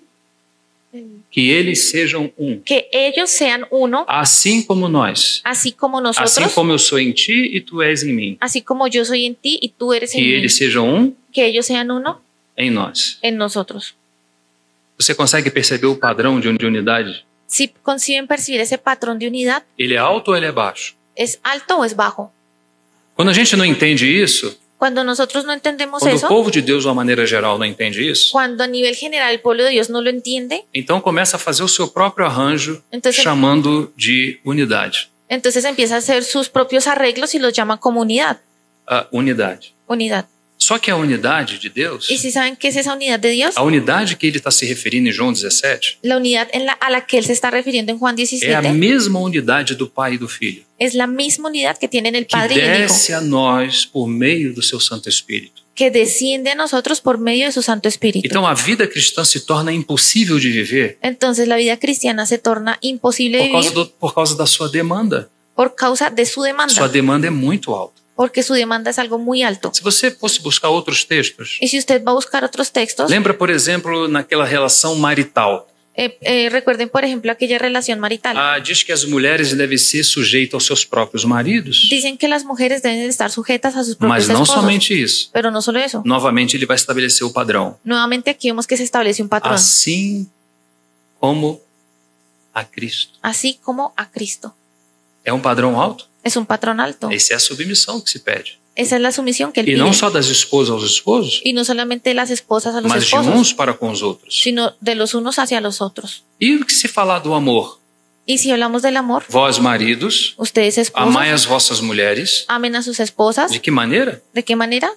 Speaker 1: que eles sejam um,
Speaker 2: que ellos sean uno,
Speaker 1: assim como nós,
Speaker 2: así como nosotros,
Speaker 1: assim como eu sou em ti e tu és em mim,
Speaker 2: así como yo soy en ti y tú eres en
Speaker 1: que
Speaker 2: mí,
Speaker 1: eles sejam um
Speaker 2: que ellos sean uno
Speaker 1: em nós.
Speaker 2: en nosotros.
Speaker 1: Você consegue perceber o padrão de de unidade?
Speaker 2: Si consiguen percibir ese patrón de unidad,
Speaker 1: Ele é alto ou ele é baixo?
Speaker 2: ¿es alto o es bajo?
Speaker 1: Quando a gente não entende isso,
Speaker 2: Cuando nosotros no entendemos
Speaker 1: quando o
Speaker 2: eso,
Speaker 1: povo de Deus, de uma maneira geral, não entende isso,
Speaker 2: cuando a nivel general el pueblo de Dios no lo entiende,
Speaker 1: então começa a fazer o seu próprio arranjo,
Speaker 2: Entonces-
Speaker 1: chamando de unidade.
Speaker 2: entonces empieza a hacer sus propios arreglos y los llama comunidad,
Speaker 1: A unidade.
Speaker 2: unidad.
Speaker 1: Só que a unidade de Deus,
Speaker 2: ¿Y si saben qué es esa unidad de Dios?
Speaker 1: a unidade que ele está se referindo em João dezessete,
Speaker 2: La unidad en la, a la que él se está refiriendo en Juan
Speaker 1: é a
Speaker 2: diecisiete
Speaker 1: mesma unidade do Pai e do Filho,
Speaker 2: es la misma unidad que tienen el
Speaker 1: que
Speaker 2: Padre y el Hijo,
Speaker 1: desce a nós por meio do seu Santo Espírito.
Speaker 2: que desciende a nosotros por medio de su Santo Espíritu.
Speaker 1: Então a vida cristã se torna impossível de viver
Speaker 2: Entonces la vida cristiana se torna imposible de
Speaker 1: por causa,
Speaker 2: vivir
Speaker 1: do, por causa da sua demanda.
Speaker 2: por causa de su
Speaker 1: Sua
Speaker 2: demanda,
Speaker 1: demanda é muito alta.
Speaker 2: porque su demanda es algo muy alto.
Speaker 1: Se você fosse buscar outros textos,
Speaker 2: Y si usted va a buscar otros textos,
Speaker 1: lembra, por exemplo, naquela relação marital.
Speaker 2: eh, eh, recuerden, por ejemplo, aquella relación marital.
Speaker 1: Ah, diz que as mulheres devem ser sujeitas aos seus próprios maridos,
Speaker 2: Dicen que las mujeres deben estar sujetas a sus propios
Speaker 1: mas não
Speaker 2: esposos,
Speaker 1: somente isso.
Speaker 2: pero no solo eso.
Speaker 1: Novamente, ele vai estabelecer o padrão.
Speaker 2: Nuevamente aquí vemos que se establece un patrón,
Speaker 1: Assim como a Cristo.
Speaker 2: así como a Cristo.
Speaker 1: É um padrão alto?
Speaker 2: Es un patrón alto.
Speaker 1: Essa é a submissão que se pede.
Speaker 2: Esa es la sumisión que él
Speaker 1: E
Speaker 2: pide.
Speaker 1: não só das esposas aos esposos,
Speaker 2: Y no solamente de las esposas a los
Speaker 1: mas de
Speaker 2: esposos,
Speaker 1: uns para com os outros.
Speaker 2: sino de los unos hacia los otros.
Speaker 1: E o que se falar do amor?
Speaker 2: Y si hablamos del amor,
Speaker 1: Vós, maridos,
Speaker 2: ustedes esposos,
Speaker 1: amai as vossas mulheres.
Speaker 2: amen a sus esposas.
Speaker 1: De que maneira?
Speaker 2: ¿De qué manera?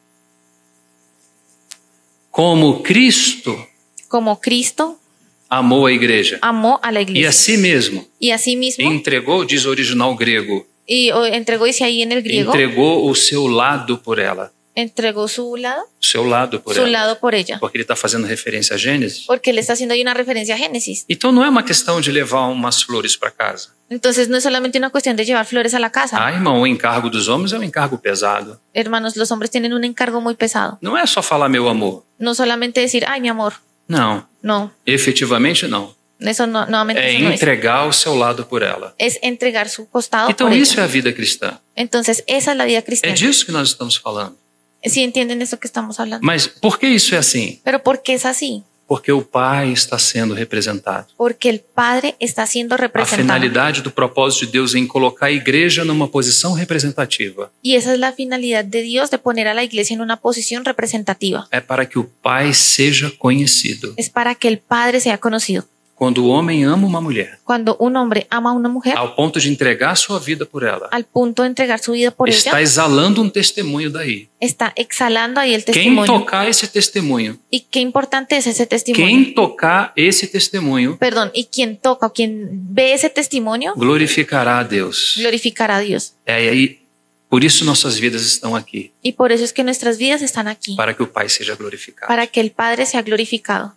Speaker 1: Como Cristo
Speaker 2: Como Cristo
Speaker 1: amou a igreja.
Speaker 2: amó a la
Speaker 1: E
Speaker 2: iglesia.
Speaker 1: a si mesmo
Speaker 2: Y así mismo,
Speaker 1: entregou, diz o original grego,
Speaker 2: y o, entregó, dice ahí en el griego,
Speaker 1: entregou o seu lado por ela.
Speaker 2: entregó su lado,
Speaker 1: O seu lado por
Speaker 2: su
Speaker 1: ela.
Speaker 2: lado por ella.
Speaker 1: Porque ele está fazendo referência a Gênesis.
Speaker 2: Porque él está haciendo ahí una referencia a Génesis.
Speaker 1: Então não é uma questão de levar umas flores para casa.
Speaker 2: Entonces no es solamente una cuestión de llevar flores a la casa.
Speaker 1: Ah, irmão, o encargo dos homens é um encargo pesado.
Speaker 2: Hermanos, los hombres tienen un encargo muy pesado.
Speaker 1: Não é só falar meu amor.
Speaker 2: No solamente decir, ay, mi amor.
Speaker 1: Não,
Speaker 2: No,
Speaker 1: efetivamente não.
Speaker 2: eso no, nuevamente
Speaker 1: É
Speaker 2: eso no es.
Speaker 1: entregar o seu lado por ela.
Speaker 2: Es entregar su costado
Speaker 1: Então
Speaker 2: por
Speaker 1: isso
Speaker 2: ella.
Speaker 1: é a vida cristã.
Speaker 2: Entonces esa es la vida
Speaker 1: É
Speaker 2: cristiana.
Speaker 1: disso que nós estamos falando.
Speaker 2: ¿Sí entienden eso que estamos hablando?
Speaker 1: Mas por que isso é assim?
Speaker 2: Pero ¿por qué es así?
Speaker 1: Porque o Pai está sendo representado.
Speaker 2: Porque el Padre está siendo
Speaker 1: A
Speaker 2: representado.
Speaker 1: finalidade do propósito de Deus em colocar a igreja numa posição representativa
Speaker 2: Y esa es la finalidad de Dios, de poner a la iglesia en una posición representativa.
Speaker 1: é para que o Pai seja conhecido.
Speaker 2: Es para que el Padre sea conocido.
Speaker 1: Quando o homem ama uma mulher,
Speaker 2: Cuando un hombre ama a una mujer,
Speaker 1: ao ponto de entregar sua vida por ela,
Speaker 2: al punto de entregar su vida por
Speaker 1: está
Speaker 2: ella,
Speaker 1: exalando um testemunho daí.
Speaker 2: está exhalando ahí el
Speaker 1: Quem
Speaker 2: testimonio.
Speaker 1: tocar esse testemunho,
Speaker 2: Y qué importante es ese testimonio.
Speaker 1: quem tocar esse testemunho,
Speaker 2: Perdón, y quien toca o quien ve ese testimonio,
Speaker 1: glorificará a Deus.
Speaker 2: glorificará a Dios.
Speaker 1: É aí Por isso nossas vidas estão aqui,
Speaker 2: Y por eso es que nuestras vidas están aquí,
Speaker 1: para que o Pai seja glorificado.
Speaker 2: para que el Padre sea glorificado.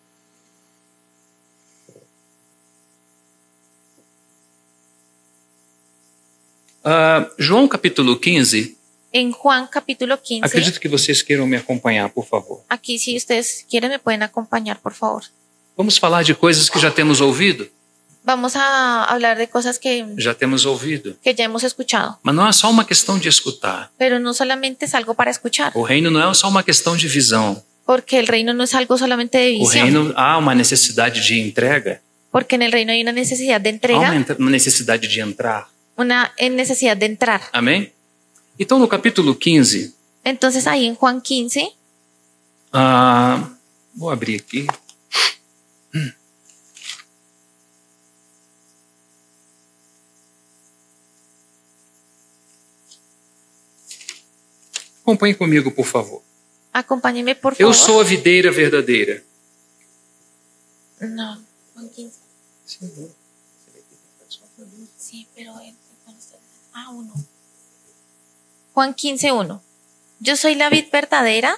Speaker 1: Ah, João capítulo quinze,
Speaker 2: En Juan capítulo quince,
Speaker 1: acredito que vocês queiram me acompanhar, por favor.
Speaker 2: aquí si ustedes quieren me pueden acompañar, por favor.
Speaker 1: Vamos falar de coisas que já temos ouvido.
Speaker 2: Vamos a hablar de cosas que,
Speaker 1: Já temos ouvido.
Speaker 2: que ya hemos escuchado,
Speaker 1: Mas não é só uma questão de escutar.
Speaker 2: pero no solamente es algo para escuchar,
Speaker 1: O reino não é só uma questão de visão.
Speaker 2: porque el reino no es algo solamente de
Speaker 1: O
Speaker 2: visión,
Speaker 1: reino há uma necessidade de entrega,
Speaker 2: porque en el reino hay una necesidad de
Speaker 1: há uma,
Speaker 2: entrega,
Speaker 1: entra- uma necessidade de entrar.
Speaker 2: una necesidad de entrar.
Speaker 1: Amém? Então, no capítulo quinze,
Speaker 2: Entonces ahí en Juan quince,
Speaker 1: ah, vou abrir aqui. Acompanhe comigo, por favor.
Speaker 2: acompáñenme por
Speaker 1: Eu
Speaker 2: favor.
Speaker 1: sou a videira verdadeira.
Speaker 2: No, Juan quince. Sí, pero en- ah, uno. Juan quince, uno. Yo soy la vid verdadera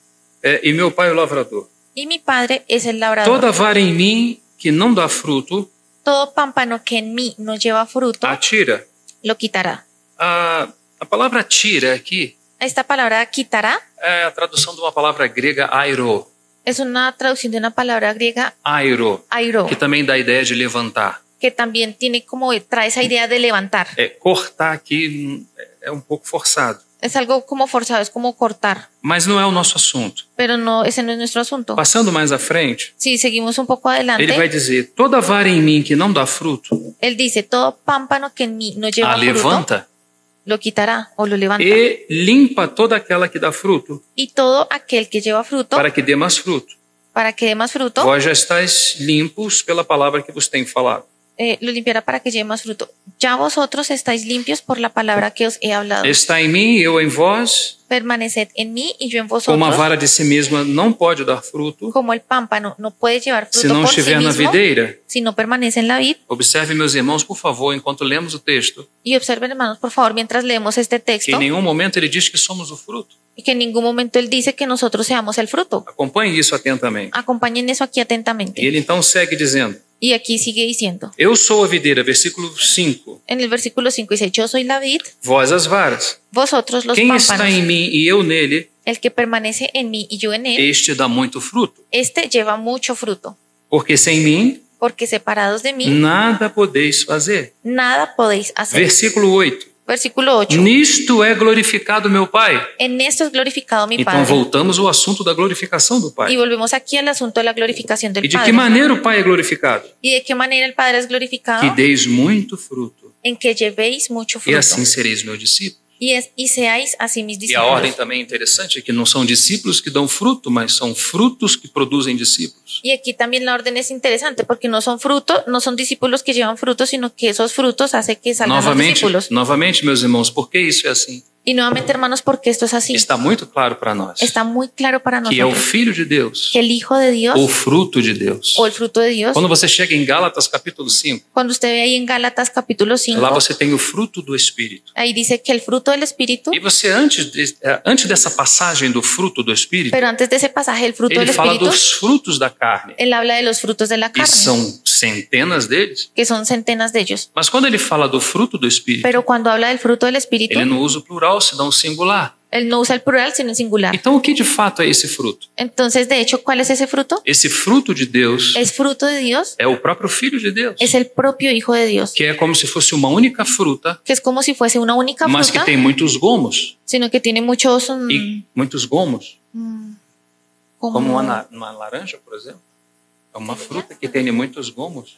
Speaker 1: É, e meu pai é o lavrador.
Speaker 2: y mi padre es el labrador.
Speaker 1: Toda vara em mim que não dá fruto,
Speaker 2: Todo pámpano que en mí no lleva fruto,
Speaker 1: atira.
Speaker 2: lo quitará.
Speaker 1: A, a palavra tira aqui
Speaker 2: Esta palabra quitará
Speaker 1: é a tradução de uma palavra grega airo.
Speaker 2: es una traducción de una palabra griega,
Speaker 1: Airo,
Speaker 2: airo,
Speaker 1: que também dá a ideia de levantar.
Speaker 2: que también tiene como, trae esa idea de levantar.
Speaker 1: É, cortar aqui hum, é um pouco forçado.
Speaker 2: Es algo como forzado, es como cortar,
Speaker 1: Mas não é o nosso assunto.
Speaker 2: pero no, ese no es nuestro asunto.
Speaker 1: Passando mais à frente,
Speaker 2: Si seguimos un poco
Speaker 1: ele vai
Speaker 2: adelante,
Speaker 1: dizer: toda vara em mim que não dá fruto,
Speaker 2: él dice, todo pámpano que en mí no
Speaker 1: a
Speaker 2: lleva fruto,
Speaker 1: levanta
Speaker 2: lo quitará o lo levanta.
Speaker 1: e limpa toda aquela que dá fruto,
Speaker 2: Y todo aquel que lleva fruto,
Speaker 1: para que dê mais fruto.
Speaker 2: para que dé más fruto,
Speaker 1: Vós já estáis limpos pela palavra que vos tenho falado.
Speaker 2: eh, lo limpiará para que lleve más fruto. Ya vosotros estáis limpios por la palabra que os he hablado.
Speaker 1: Está em mim, eu em vós,
Speaker 2: Permaneced en mí y yo en
Speaker 1: como a
Speaker 2: vosotros.
Speaker 1: vara de si mesma não pode dar fruto,
Speaker 2: Como el pámpano no puede llevar
Speaker 1: se
Speaker 2: fruto
Speaker 1: não
Speaker 2: por sí
Speaker 1: estiver na
Speaker 2: mismo,
Speaker 1: videira.
Speaker 2: si no permanece en la vid.
Speaker 1: Observe, meus irmãos, por favor, enquanto lemos o texto,
Speaker 2: Y observen, hermanos, por favor, mientras leemos este
Speaker 1: que
Speaker 2: texto,
Speaker 1: em nenhum momento ele diz que somos o fruto.
Speaker 2: y que en ningún momento él dice que nosotros seamos el fruto.
Speaker 1: Acompanhe isso atentamente.
Speaker 2: Acompañen eso aquí
Speaker 1: E
Speaker 2: atentamente.
Speaker 1: ele então segue dizendo:
Speaker 2: Y aquí sigue diciendo,
Speaker 1: Eu sou a videira, versículo cinco.
Speaker 2: en el versículo cinco dice, yo soy la vid,
Speaker 1: Vós as varas.
Speaker 2: vosotros los
Speaker 1: Quem está
Speaker 2: pámpanos.
Speaker 1: em mim e eu nele,
Speaker 2: El que permanece en mí y yo en él,
Speaker 1: este dá muito fruto.
Speaker 2: este lleva mucho fruto.
Speaker 1: Porque sem mim,
Speaker 2: Porque separados de mí,
Speaker 1: nada podeis fazer.
Speaker 2: nada podéis hacer.
Speaker 1: Versículo oito.
Speaker 2: Versículo ocho.
Speaker 1: Nisto é glorificado meu Pai.
Speaker 2: En esto es glorificado mi
Speaker 1: Então
Speaker 2: Padre.
Speaker 1: voltamos ao assunto da glorificação do
Speaker 2: Y
Speaker 1: Pai.
Speaker 2: volvemos aquí al asunto de la glorificación del
Speaker 1: E de que
Speaker 2: Padre.
Speaker 1: maneira o Pai é glorificado?
Speaker 2: ¿Y de qué manera el Padre es glorificado?
Speaker 1: Que deis muito fruto.
Speaker 2: En que llevéis mucho
Speaker 1: E
Speaker 2: fruto.
Speaker 1: assim sereis meus discípulos.
Speaker 2: Y, es, y seáis así mis
Speaker 1: E a
Speaker 2: discípulos.
Speaker 1: ordem também interessante é que não são discípulos que dão fruto, mas são frutos que produzem discípulos.
Speaker 2: Y aquí también la orden es interesante porque no son frutos, no son discípulos que llevan frutos, sino que esos frutos hacen que salgan los
Speaker 1: Novamente,
Speaker 2: discípulos.
Speaker 1: novamente, meus irmãos, por que isso é assim?
Speaker 2: Y nuevamente, hermanos, porque esto es así.
Speaker 1: Está muito claro para nós
Speaker 2: Está muy claro para
Speaker 1: que é o
Speaker 2: nosotros
Speaker 1: Filho de Deus,
Speaker 2: que el Hijo de Dios
Speaker 1: o fruto de Deus.
Speaker 2: o el fruto de Dios,
Speaker 1: Quando você chega em Gálatas capítulo cinco,
Speaker 2: cuando usted ve ahí en Gálatas capítulo cinco,
Speaker 1: lá você tem o fruto do Espírito.
Speaker 2: ahí dice que el fruto del Espíritu,
Speaker 1: E você, antes, de, eh, antes dessa passagem do fruto do Espírito,
Speaker 2: pero antes de ese pasaje, el fruto
Speaker 1: ele
Speaker 2: del
Speaker 1: fala
Speaker 2: Espíritu,
Speaker 1: dos frutos da carne.
Speaker 2: él habla de los frutos de la
Speaker 1: E
Speaker 2: carne,
Speaker 1: são centenas deles.
Speaker 2: que son centenas de ellos.
Speaker 1: Mas quando ele fala do fruto do Espírito,
Speaker 2: Pero cuando habla del fruto del Espíritu,
Speaker 1: ele não usa o plural, senão o singular.
Speaker 2: él no usa el plural, sino el singular.
Speaker 1: Então, o que de fato é esse fruto?
Speaker 2: Entonces, de hecho, ¿cuál es ese fruto?
Speaker 1: Esse fruto de Deus
Speaker 2: Es fruto de Dios,
Speaker 1: é o próprio Filho de Deus,
Speaker 2: es el propio Hijo de Dios,
Speaker 1: que é como se fosse uma única fruta,
Speaker 2: que es como si fuese una única
Speaker 1: mas que
Speaker 2: fruta,
Speaker 1: tem muitos gomos.
Speaker 2: sino que tiene muchos, mm,
Speaker 1: E muitos gomos,
Speaker 2: mm,
Speaker 1: como
Speaker 2: como,
Speaker 1: uma, na- uma laranja, por exemplo. É uma fruta que tem muitos gomos.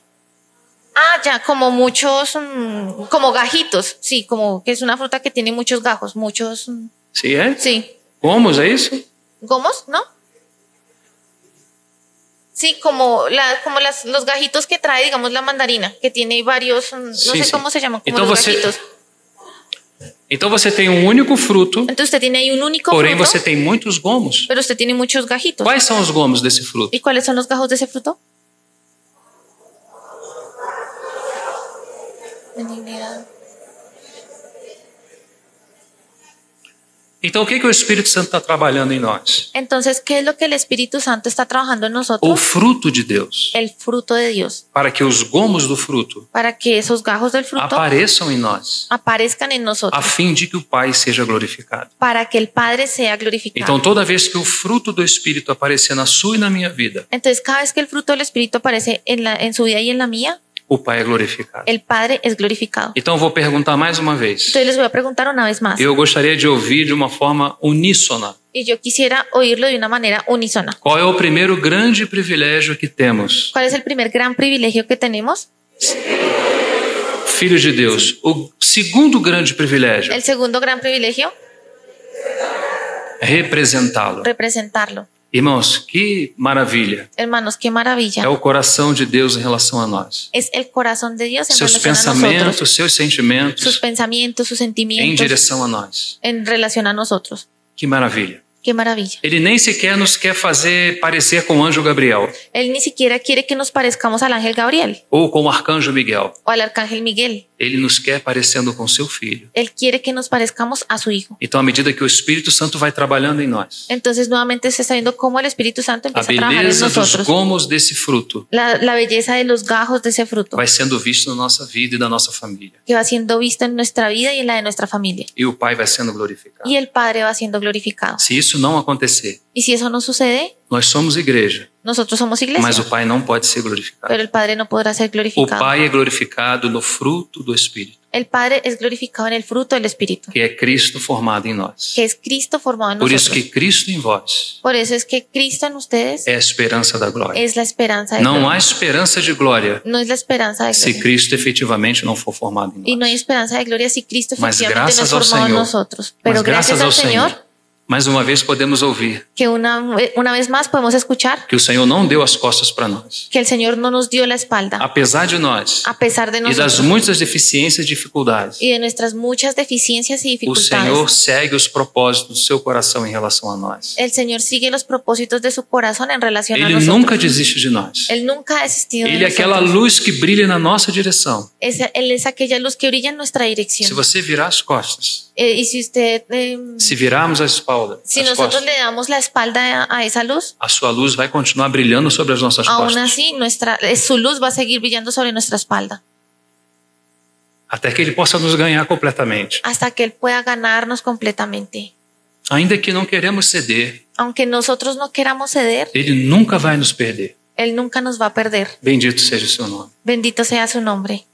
Speaker 2: ah, ya, como muchos, mm, como gajitos, sí, como que es una fruta que tiene muchos gajos, muchos, mm,
Speaker 1: Se é?
Speaker 2: sí,
Speaker 1: Gomos, é isso?
Speaker 2: gomos, ¿no? Sí, como, la, como las, los gajitos que trae, digamos, la mandarina, que tiene varios, mm, no
Speaker 1: Sí,
Speaker 2: sé
Speaker 1: sí.
Speaker 2: cómo se llaman, como
Speaker 1: Então
Speaker 2: los
Speaker 1: você-
Speaker 2: gajitos.
Speaker 1: Então você tem um único fruto,
Speaker 2: Entonces usted tiene ahí un único
Speaker 1: porém
Speaker 2: fruto,
Speaker 1: você tem muitos gomos.
Speaker 2: pero usted tiene muchos gajitos.
Speaker 1: Quais são os gomos desse fruto?
Speaker 2: ¿Y cuáles son los gajos de ese fruto? Benignidad.
Speaker 1: Então, o que, que o Espírito Santo está trabalhando em nós?
Speaker 2: Entonces, ¿qué es lo que el Espíritu Santo está trabajando en
Speaker 1: O
Speaker 2: nosotros?
Speaker 1: fruto de Deus.
Speaker 2: El fruto de Dios.
Speaker 1: Para que os gomos do fruto
Speaker 2: Para que esos gajos del fruto
Speaker 1: apareçam em nós,
Speaker 2: aparezcan en
Speaker 1: a
Speaker 2: nosotros.
Speaker 1: fim de que o Pai seja glorificado.
Speaker 2: Para que el Padre sea glorificado.
Speaker 1: Então, toda vez que o fruto do Espírito aparecer na sua e na minha vida,
Speaker 2: Entonces, cada vez que el fruto del Espíritu aparece en, la, en su vida y en la mía,
Speaker 1: o Pai é glorificado.
Speaker 2: el Padre es glorificado.
Speaker 1: Então, eu vou perguntar mais uma vez.
Speaker 2: Entonces, les voy a preguntar una vez más.
Speaker 1: Eu gostaria de ouvir de uma forma uníssona.
Speaker 2: Y yo quisiera oírlo de una manera unísona.
Speaker 1: Qual é o primeiro grande privilégio que temos?
Speaker 2: ¿Cuál es el primer gran privilegio que tenemos?
Speaker 1: Filhos de Deus. O segundo grande privilégio
Speaker 2: El segundo gran privilegio,
Speaker 1: é representá-lo.
Speaker 2: representarlo.
Speaker 1: Irmãos, que maravilha.
Speaker 2: Hermanos, qué maravilla.
Speaker 1: É o coração de Deus em relação a nós.
Speaker 2: Es el corazón de Dios en
Speaker 1: Seus
Speaker 2: relación a nosotros.
Speaker 1: pensamentos, seus
Speaker 2: Sus
Speaker 1: sentimentos
Speaker 2: pensamientos, sus
Speaker 1: em
Speaker 2: sentimientos
Speaker 1: direção a nós.
Speaker 2: en relación a nosotros.
Speaker 1: Que maravilha.
Speaker 2: Qué maravilla.
Speaker 1: Ele nem sequer nos quer fazer parecer com o anjo Gabriel
Speaker 2: Él ni siquiera quiere que nos parezcamos al ángel Gabriel
Speaker 1: ou com o arcanjo Miguel.
Speaker 2: o al arcángel Miguel.
Speaker 1: Ele nos quer parecendo com seu filho.
Speaker 2: Él quiere que nos parezcamos a su hijo.
Speaker 1: Então, à medida que o Espírito Santo vai trabalhando em nós,
Speaker 2: Entonces, nuevamente se está viendo cómo el Espíritu Santo
Speaker 1: a
Speaker 2: empieza a trabajar en
Speaker 1: beleza dos
Speaker 2: nosotros.
Speaker 1: gomos desse fruto
Speaker 2: La, la belleza de los gajos de ese fruto
Speaker 1: vai sendo visto na nossa vida e da nossa família.
Speaker 2: que va siendo visto en nuestra vida y en la de nuestra familia.
Speaker 1: E o Pai vai sendo glorificado.
Speaker 2: Y el Padre va siendo glorificado.
Speaker 1: Se isso não acontecer,
Speaker 2: Y si eso no sucede,
Speaker 1: nós somos igreja,
Speaker 2: nosotros somos
Speaker 1: mas
Speaker 2: iglesia,
Speaker 1: o Pai não pode ser glorificado.
Speaker 2: pero el Padre no podrá ser
Speaker 1: O
Speaker 2: glorificado.
Speaker 1: Pai é glorificado no fruto do Espírito,
Speaker 2: El Padre es glorificado en el fruto del Espíritu,
Speaker 1: que é Cristo formado em nós.
Speaker 2: que es Cristo formado en
Speaker 1: Por isso
Speaker 2: nosotros.
Speaker 1: que Cristo em vós
Speaker 2: Por eso es que Cristo en ustedes
Speaker 1: é a esperança da glória.
Speaker 2: es la esperanza de
Speaker 1: Não há
Speaker 2: gloria.
Speaker 1: esperança de glória
Speaker 2: No es la esperanza de
Speaker 1: se
Speaker 2: gloria.
Speaker 1: Cristo efetivamente não for formado
Speaker 2: Y
Speaker 1: em
Speaker 2: no hay
Speaker 1: nós.
Speaker 2: esperanza de gloria si Cristo
Speaker 1: Mas
Speaker 2: efectivamente no es
Speaker 1: graças ao
Speaker 2: formado en
Speaker 1: Senhor,
Speaker 2: nosotros. Pero
Speaker 1: Mas
Speaker 2: gracias
Speaker 1: graças
Speaker 2: al
Speaker 1: ao
Speaker 2: Señor,
Speaker 1: Senhor, mais uma vez podemos ouvir
Speaker 2: que una, una vez más podemos escuchar
Speaker 1: que o Senhor não deu as costas para nós.
Speaker 2: que el Señor no nos dio la espalda,
Speaker 1: Apesar de nós
Speaker 2: a pesar de
Speaker 1: e das
Speaker 2: nosotros
Speaker 1: muitas deficiências e dificuldades,
Speaker 2: y de nuestras muchas deficiencias y
Speaker 1: o
Speaker 2: dificultades.
Speaker 1: Senhor segue os propósitos do seu coração em relação a nós.
Speaker 2: El Señor sigue los propósitos de su corazón en relación a
Speaker 1: Ele
Speaker 2: nosotros.
Speaker 1: nunca desiste de nós.
Speaker 2: Él nunca ha desistido de
Speaker 1: Ele é aquela
Speaker 2: nosotros.
Speaker 1: luz que brilha na nossa direção.
Speaker 2: Es, él es aquella luz que brilla en nuestra dirección.
Speaker 1: Se você virar as costas,
Speaker 2: Eh, y si usted, eh,
Speaker 1: se virarmos a espalda,
Speaker 2: si
Speaker 1: as
Speaker 2: nosotros
Speaker 1: costas,
Speaker 2: le damos la espalda a, a esa luz,
Speaker 1: a sua luz vai continuar brilhando sobre as nossas
Speaker 2: aún
Speaker 1: costas,
Speaker 2: así nuestra, eh, su luz va a seguir brillando sobre nuestra espalda
Speaker 1: até que Ele possa nos ganhar completamente.
Speaker 2: hasta que Él pueda ganarnos completamente.
Speaker 1: Ainda que não queremos ceder,
Speaker 2: Aunque nosotros no queramos ceder,
Speaker 1: Ele nunca vai nos perder.
Speaker 2: Él nunca nos va a perder.
Speaker 1: Bendito seja o seu nome.
Speaker 2: Bendito sea su nombre.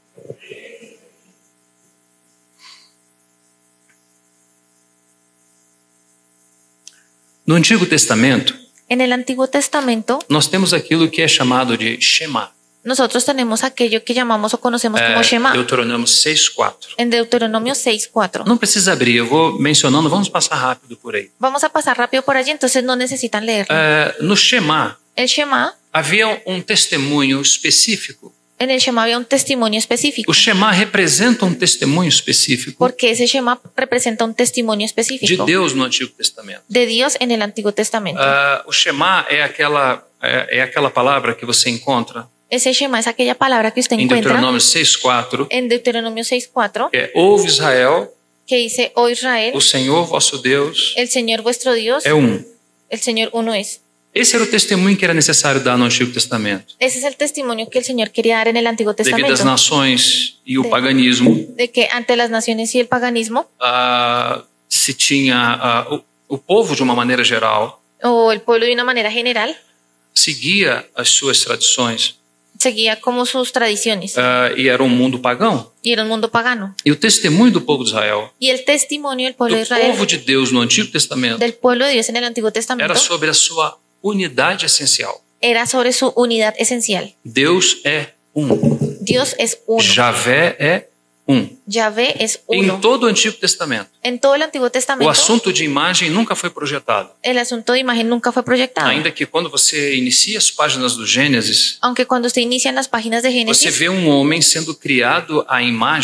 Speaker 1: No Antigo Testamento,
Speaker 2: En el Antiguo Testamento,
Speaker 1: nós temos aquilo que é chamado de Shema.
Speaker 2: nosotros tenemos aquello que llamamos o conocemos como
Speaker 1: É,
Speaker 2: Shema.
Speaker 1: Deuteronômio seis, quatro.
Speaker 2: En Deuteronomio seis cuatro.
Speaker 1: Não precisa abrir, eu vou mencionando, vamos passar rápido por aí.
Speaker 2: Vamos a pasar rápido por allí, entonces no necesitan leerlo.
Speaker 1: É, no Shema,
Speaker 2: El Shema,
Speaker 1: havia um testemunho específico.
Speaker 2: en el Shema había un testimonio específico,
Speaker 1: O Shema representa um testemunho específico
Speaker 2: porque ese Shema representa un testimonio
Speaker 1: de
Speaker 2: específico
Speaker 1: Deus no Antigo Testamento.
Speaker 2: de Dios en el Antiguo Testamento.
Speaker 1: Ah, o Shema é aquela, é, é aquela palavra que você encontra
Speaker 2: Ese Shema es aquella palabra que usted
Speaker 1: em
Speaker 2: encuentra
Speaker 1: Deuteronômio seis, quatro,
Speaker 2: en Deuteronomio seis cuatro,
Speaker 1: que é: Ouve Israel,
Speaker 2: que dice: Oh Israel,
Speaker 1: o Senhor vosso Deus
Speaker 2: el Señor vuestro Dios,
Speaker 1: é um.
Speaker 2: el Señor uno es.
Speaker 1: Esse era o testemunho que era necessário dar no Antigo Testamento.
Speaker 2: Ese es el testimonio que el Señor quería dar en el Antiguo
Speaker 1: Devido às
Speaker 2: Testamento,
Speaker 1: nações e o
Speaker 2: De-
Speaker 1: paganismo,
Speaker 2: de que ante las naciones y el paganismo,
Speaker 1: ah, se tinha ah, o, o povo, de uma maneira geral,
Speaker 2: o el pueblo de una manera general,
Speaker 1: seguia as suas tradições
Speaker 2: seguía como sus tradiciones
Speaker 1: ah, e era um mundo pagão.
Speaker 2: y era un mundo pagano.
Speaker 1: E o testemunho do povo de Israel,
Speaker 2: Y el testimonio del pueblo de
Speaker 1: do
Speaker 2: Israel,
Speaker 1: povo de Deus no Antigo Testamento,
Speaker 2: del pueblo de Dios en el Antiguo Testamento,
Speaker 1: era sobre a sua unidade essencial.
Speaker 2: era sobre su unidad esencial.
Speaker 1: Deus é um.
Speaker 2: Dios es uno.
Speaker 1: Javé é um.
Speaker 2: Yahvé es
Speaker 1: Em
Speaker 2: uno.
Speaker 1: todo o Antigo Testamento,
Speaker 2: En todo el Antiguo
Speaker 1: o
Speaker 2: Testamento,
Speaker 1: assunto de imagem nunca foi projetado.
Speaker 2: el asunto de imagen nunca fue proyectado.
Speaker 1: Ainda que quando você inicia as páginas do Gênesis,
Speaker 2: Aunque cuando usted inicia en las páginas de
Speaker 1: você
Speaker 2: Génesis,
Speaker 1: vê um homem sendo criado à imagem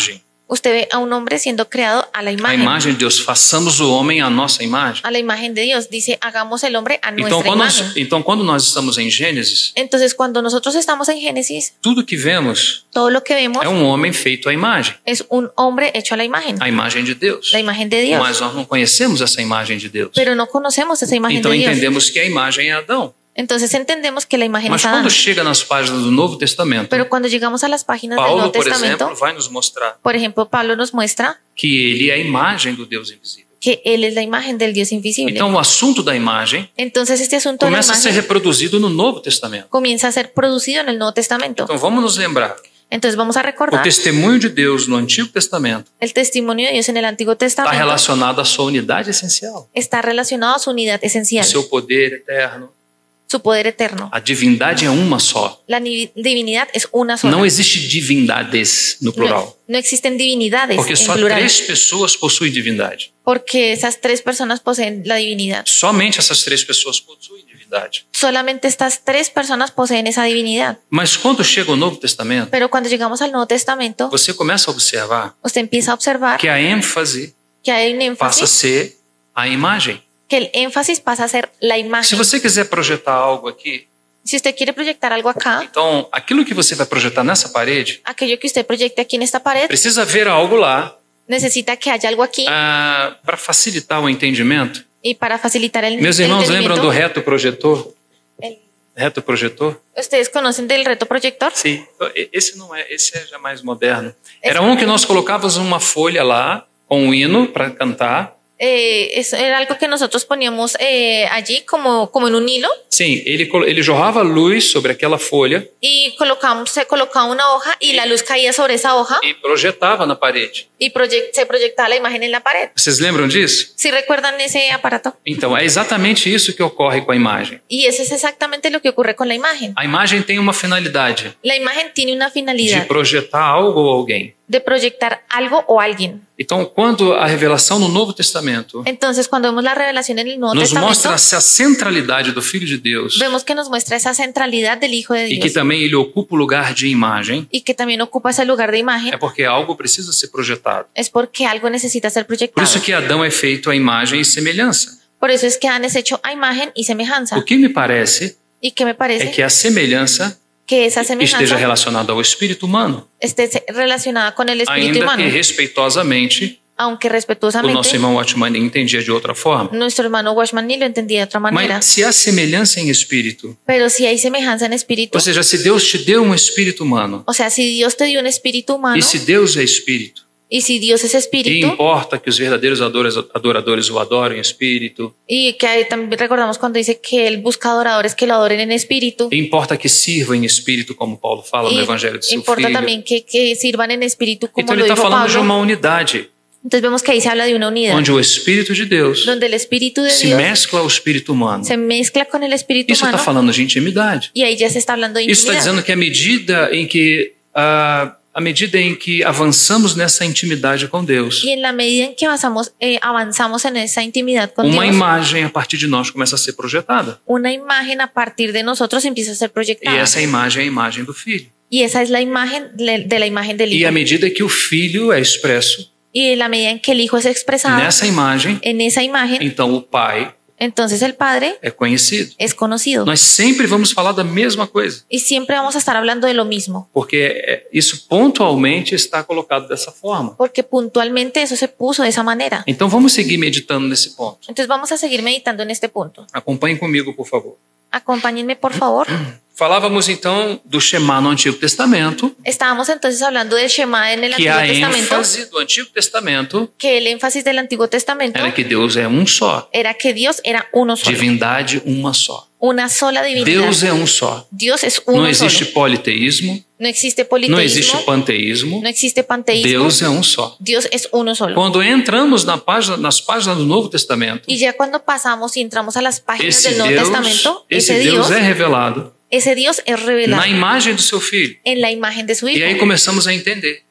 Speaker 2: Usted ve a un hombre siendo creado a la
Speaker 1: A
Speaker 2: imagen,
Speaker 1: imagem de Deus. Façamos o homem à nossa imagem.
Speaker 2: a la imagen de Dios. Dice, hagamos el hombre a
Speaker 1: Então
Speaker 2: nuestra
Speaker 1: quando,
Speaker 2: imagen.
Speaker 1: nós, então, quando nós estamos em Gênesis,
Speaker 2: Entonces, cuando nosotros estamos en Génesis,
Speaker 1: tudo que vemos
Speaker 2: todo lo que vemos
Speaker 1: é um homem feito à imagem,
Speaker 2: es un hombre hecho a la imagen,
Speaker 1: a imagem de Deus.
Speaker 2: la imagen de Dios.
Speaker 1: Mas nós não conhecemos essa imagem de Deus.
Speaker 2: Pero no conocemos esa imagen
Speaker 1: Então
Speaker 2: de Dios.
Speaker 1: entendemos que a imagem é Adão.
Speaker 2: Entonces entendemos que la imagen
Speaker 1: Mas
Speaker 2: es Adán.
Speaker 1: quando chega nas páginas do Novo Testamento,
Speaker 2: Pero cuando llegamos a las páginas del
Speaker 1: Paulo,
Speaker 2: Nuevo
Speaker 1: por
Speaker 2: Testamento,
Speaker 1: exemplo, vai nos mostrar
Speaker 2: por ejemplo, Pablo nos muestra
Speaker 1: que ele é a imagem do Deus invisível.
Speaker 2: que Él es la imagen del Dios invisible.
Speaker 1: Então o assunto da imagem
Speaker 2: Entonces este asunto de la
Speaker 1: começa a ser
Speaker 2: imagen
Speaker 1: reproduzido no Novo Testamento.
Speaker 2: comienza a ser producido en el Nuevo Testamento.
Speaker 1: Então vamos nos lembrar,
Speaker 2: Entonces vamos a
Speaker 1: o
Speaker 2: recordar
Speaker 1: testemunho de Deus no Antigo Testamento
Speaker 2: el testimonio de Dios en el Antiguo
Speaker 1: está
Speaker 2: Testamento
Speaker 1: relacionado à sua unidade essencial,
Speaker 2: está relacionado a su unidad
Speaker 1: o
Speaker 2: esencial,
Speaker 1: seu poder eterno.
Speaker 2: su poder eterno.
Speaker 1: A divindade é uma só.
Speaker 2: La ni- divinidad es una sola.
Speaker 1: Não existe divindades no plural,
Speaker 2: No, no existen divinidades
Speaker 1: porque
Speaker 2: en
Speaker 1: só
Speaker 2: plural,
Speaker 1: três pessoas possuem divindade.
Speaker 2: porque esas tres personas poseen la divinidad.
Speaker 1: Somente essas três pessoas possuem divindade.
Speaker 2: Solamente estas tres personas poseen esa divinidad.
Speaker 1: Mas quando chega o Novo Testamento,
Speaker 2: Pero cuando llegamos al Nuevo Testamento,
Speaker 1: você começa a observar
Speaker 2: usted empieza a observar
Speaker 1: que a ênfase
Speaker 2: que hay un
Speaker 1: passa a
Speaker 2: énfasis,
Speaker 1: ser a imagem.
Speaker 2: que el énfasis pasa a ser la
Speaker 1: Se
Speaker 2: imagen.
Speaker 1: você quiser projetar algo aqui,
Speaker 2: Si usted quiere proyectar algo acá,
Speaker 1: então aquilo que você vai projetar nessa parede,
Speaker 2: aquello que usted proyecte aquí en esta pared,
Speaker 1: precisa haver algo lá
Speaker 2: necesita que haya algo aquí
Speaker 1: ah, para facilitar o entendimento.
Speaker 2: y para facilitar el,
Speaker 1: Meus
Speaker 2: el
Speaker 1: irmãos lembram do
Speaker 2: entendimiento.
Speaker 1: reto projetor?
Speaker 2: el-
Speaker 1: Reto projetor?
Speaker 2: ¿Ustedes conocen del reto proyector?
Speaker 1: Sim. Esse não é, esse é já mais moderno. Era um que nós colocávamos uma folha lá com um hino para cantar.
Speaker 2: Eh, eso era algo que nosotros poníamos eh, allí como, como en un hilo
Speaker 1: Sim, ele, colo- ele jorrava luz sobre aquela folha
Speaker 2: y colocamos, se colocaba una hoja y la luz caía sobre esa hoja
Speaker 1: e projetava na parede.
Speaker 2: y proyec- se proyectaba la imagen en la pared.
Speaker 1: Vocês lembram disso?
Speaker 2: ¿Sí recuerdan ese aparato?
Speaker 1: Então, é exatamente isso que ocorre com a imagem.
Speaker 2: Y eso es exactamente lo que ocurre con la imagen.
Speaker 1: A imagem tem uma finalidade
Speaker 2: La imagen tiene una
Speaker 1: de
Speaker 2: finalidad
Speaker 1: projetar algo ou alguém.
Speaker 2: de proyectar algo o alguien.
Speaker 1: Então, quando a revelação no Novo Testamento
Speaker 2: Entonces, cuando vemos la revelación en el Nuevo
Speaker 1: nos
Speaker 2: Testamento,
Speaker 1: mostra a centralidade do Filho de Deus
Speaker 2: vemos que nos muestra esa centralidad del Hijo de
Speaker 1: e que
Speaker 2: Dios
Speaker 1: também ele ocupa o lugar de imagem,
Speaker 2: y que también ocupa ese lugar de imagen,
Speaker 1: é porque algo precisa ser projetado.
Speaker 2: es porque algo necesita ser
Speaker 1: Por
Speaker 2: proyectado.
Speaker 1: isso que Adão é feito à imagem e semelhança.
Speaker 2: Por eso es que Adán es hecho a imagen y semejanza.
Speaker 1: O que me parece
Speaker 2: ¿Y qué me
Speaker 1: é
Speaker 2: parece?
Speaker 1: que a semelhança
Speaker 2: Que esa
Speaker 1: esteja
Speaker 2: semejanza
Speaker 1: relacionada ao espírito humano,
Speaker 2: esté se- relacionada con el espíritu
Speaker 1: ainda
Speaker 2: humano,
Speaker 1: que respeitosamente
Speaker 2: aunque
Speaker 1: o nosso
Speaker 2: respetuosamente
Speaker 1: irmão Watchman entendia de outra forma.
Speaker 2: nuestro hermano Washman ni lo entendía de otra manera.
Speaker 1: Mas se há semelhança em espírito,
Speaker 2: Pero si hay semejanza en espíritu,
Speaker 1: ou seja, se Deus te deu um espírito humano,
Speaker 2: o sea, si Dios te dio un espíritu humano
Speaker 1: e se Deus é espírito,
Speaker 2: y si Dios es
Speaker 1: e
Speaker 2: espíritu,
Speaker 1: importa que os verdadeiros adoradores, adoradores o adorem em espírito,
Speaker 2: y que ahí también recordamos cuando dice que Él busca adoradores que lo adoren en espíritu,
Speaker 1: e importa que sirvam em espírito, como Paulo fala no
Speaker 2: y
Speaker 1: Evangelho de seu
Speaker 2: importa
Speaker 1: Filho.
Speaker 2: también que, que sirvan en espíritu como
Speaker 1: Então
Speaker 2: lo
Speaker 1: ele está
Speaker 2: dijo
Speaker 1: falando de
Speaker 2: Pablo.
Speaker 1: uma unidade,
Speaker 2: Entonces vemos que ahí se habla de una unidad,
Speaker 1: onde o Espírito de Deus
Speaker 2: donde el espíritu de
Speaker 1: se
Speaker 2: Dios
Speaker 1: mescla ao espírito humano.
Speaker 2: se mezcla con el espíritu
Speaker 1: Isso está
Speaker 2: humano
Speaker 1: falando de intimidade.
Speaker 2: y ahí ya se está hablando de
Speaker 1: Isso está
Speaker 2: intimidad.
Speaker 1: dizendo que à medida em que ah, à medida em que avançamos nessa intimidade com Deus,
Speaker 2: Y en la medida en que avanzamos, eh, avanzamos en esa intimidad con
Speaker 1: uma
Speaker 2: Dios,
Speaker 1: imagem a partir de nós começa a ser projetada.
Speaker 2: una imagen a partir de nosotros empieza a ser
Speaker 1: E
Speaker 2: proyectada.
Speaker 1: essa imagem é a imagem do Filho.
Speaker 2: Y esa es la imagen de de la imagen del
Speaker 1: E
Speaker 2: Hijo.
Speaker 1: à medida que o Filho é expresso
Speaker 2: Y en la medida en que el Hijo es expresado
Speaker 1: nessa imagem,
Speaker 2: en esa imagen,
Speaker 1: então o Pai
Speaker 2: entonces el Padre
Speaker 1: é conhecido.
Speaker 2: es conocido.
Speaker 1: Nós sempre vamos falar da mesma coisa,
Speaker 2: Y siempre vamos a estar hablando de lo mismo,
Speaker 1: porque é- isso pontualmente está colocado dessa forma.
Speaker 2: porque puntualmente eso se puso de esa manera.
Speaker 1: Então vamos seguir meditando nesse ponto.
Speaker 2: Entonces vamos a seguir meditando en este punto.
Speaker 1: Acompanhem comigo, por favor.
Speaker 2: Acompáñenme, por favor.
Speaker 1: Falávamos então do Shema no Antigo Testamento,
Speaker 2: Estábamos entonces hablando del Shema en el
Speaker 1: que
Speaker 2: Antiguo
Speaker 1: a
Speaker 2: Testamento,
Speaker 1: ênfase do Antigo Testamento
Speaker 2: que el énfasis del Antiguo Testamento
Speaker 1: era que Deus é um só,
Speaker 2: era que Dios era uno solo,
Speaker 1: divindade uma só.
Speaker 2: una sola divinidad.
Speaker 1: Deus é um só.
Speaker 2: Dios es
Speaker 1: Não
Speaker 2: uno
Speaker 1: existe
Speaker 2: solo.
Speaker 1: politeísmo,
Speaker 2: No existe
Speaker 1: não existe
Speaker 2: politeísmo,
Speaker 1: panteísmo.
Speaker 2: no existe panteísmo.
Speaker 1: Deus é um só.
Speaker 2: Dios es uno solo.
Speaker 1: Quando entramos na página, nas páginas do Novo Testamento,
Speaker 2: Y ya cuando pasamos y entramos a las páginas
Speaker 1: esse
Speaker 2: del Nuevo
Speaker 1: Deus,
Speaker 2: Testamento,
Speaker 1: esse
Speaker 2: ese
Speaker 1: Deus
Speaker 2: Dios,
Speaker 1: é revelado
Speaker 2: ese Dios es revelado
Speaker 1: na imagem do seu Filho.
Speaker 2: en la imagen de su
Speaker 1: E aí
Speaker 2: Hijo.
Speaker 1: começamos a entender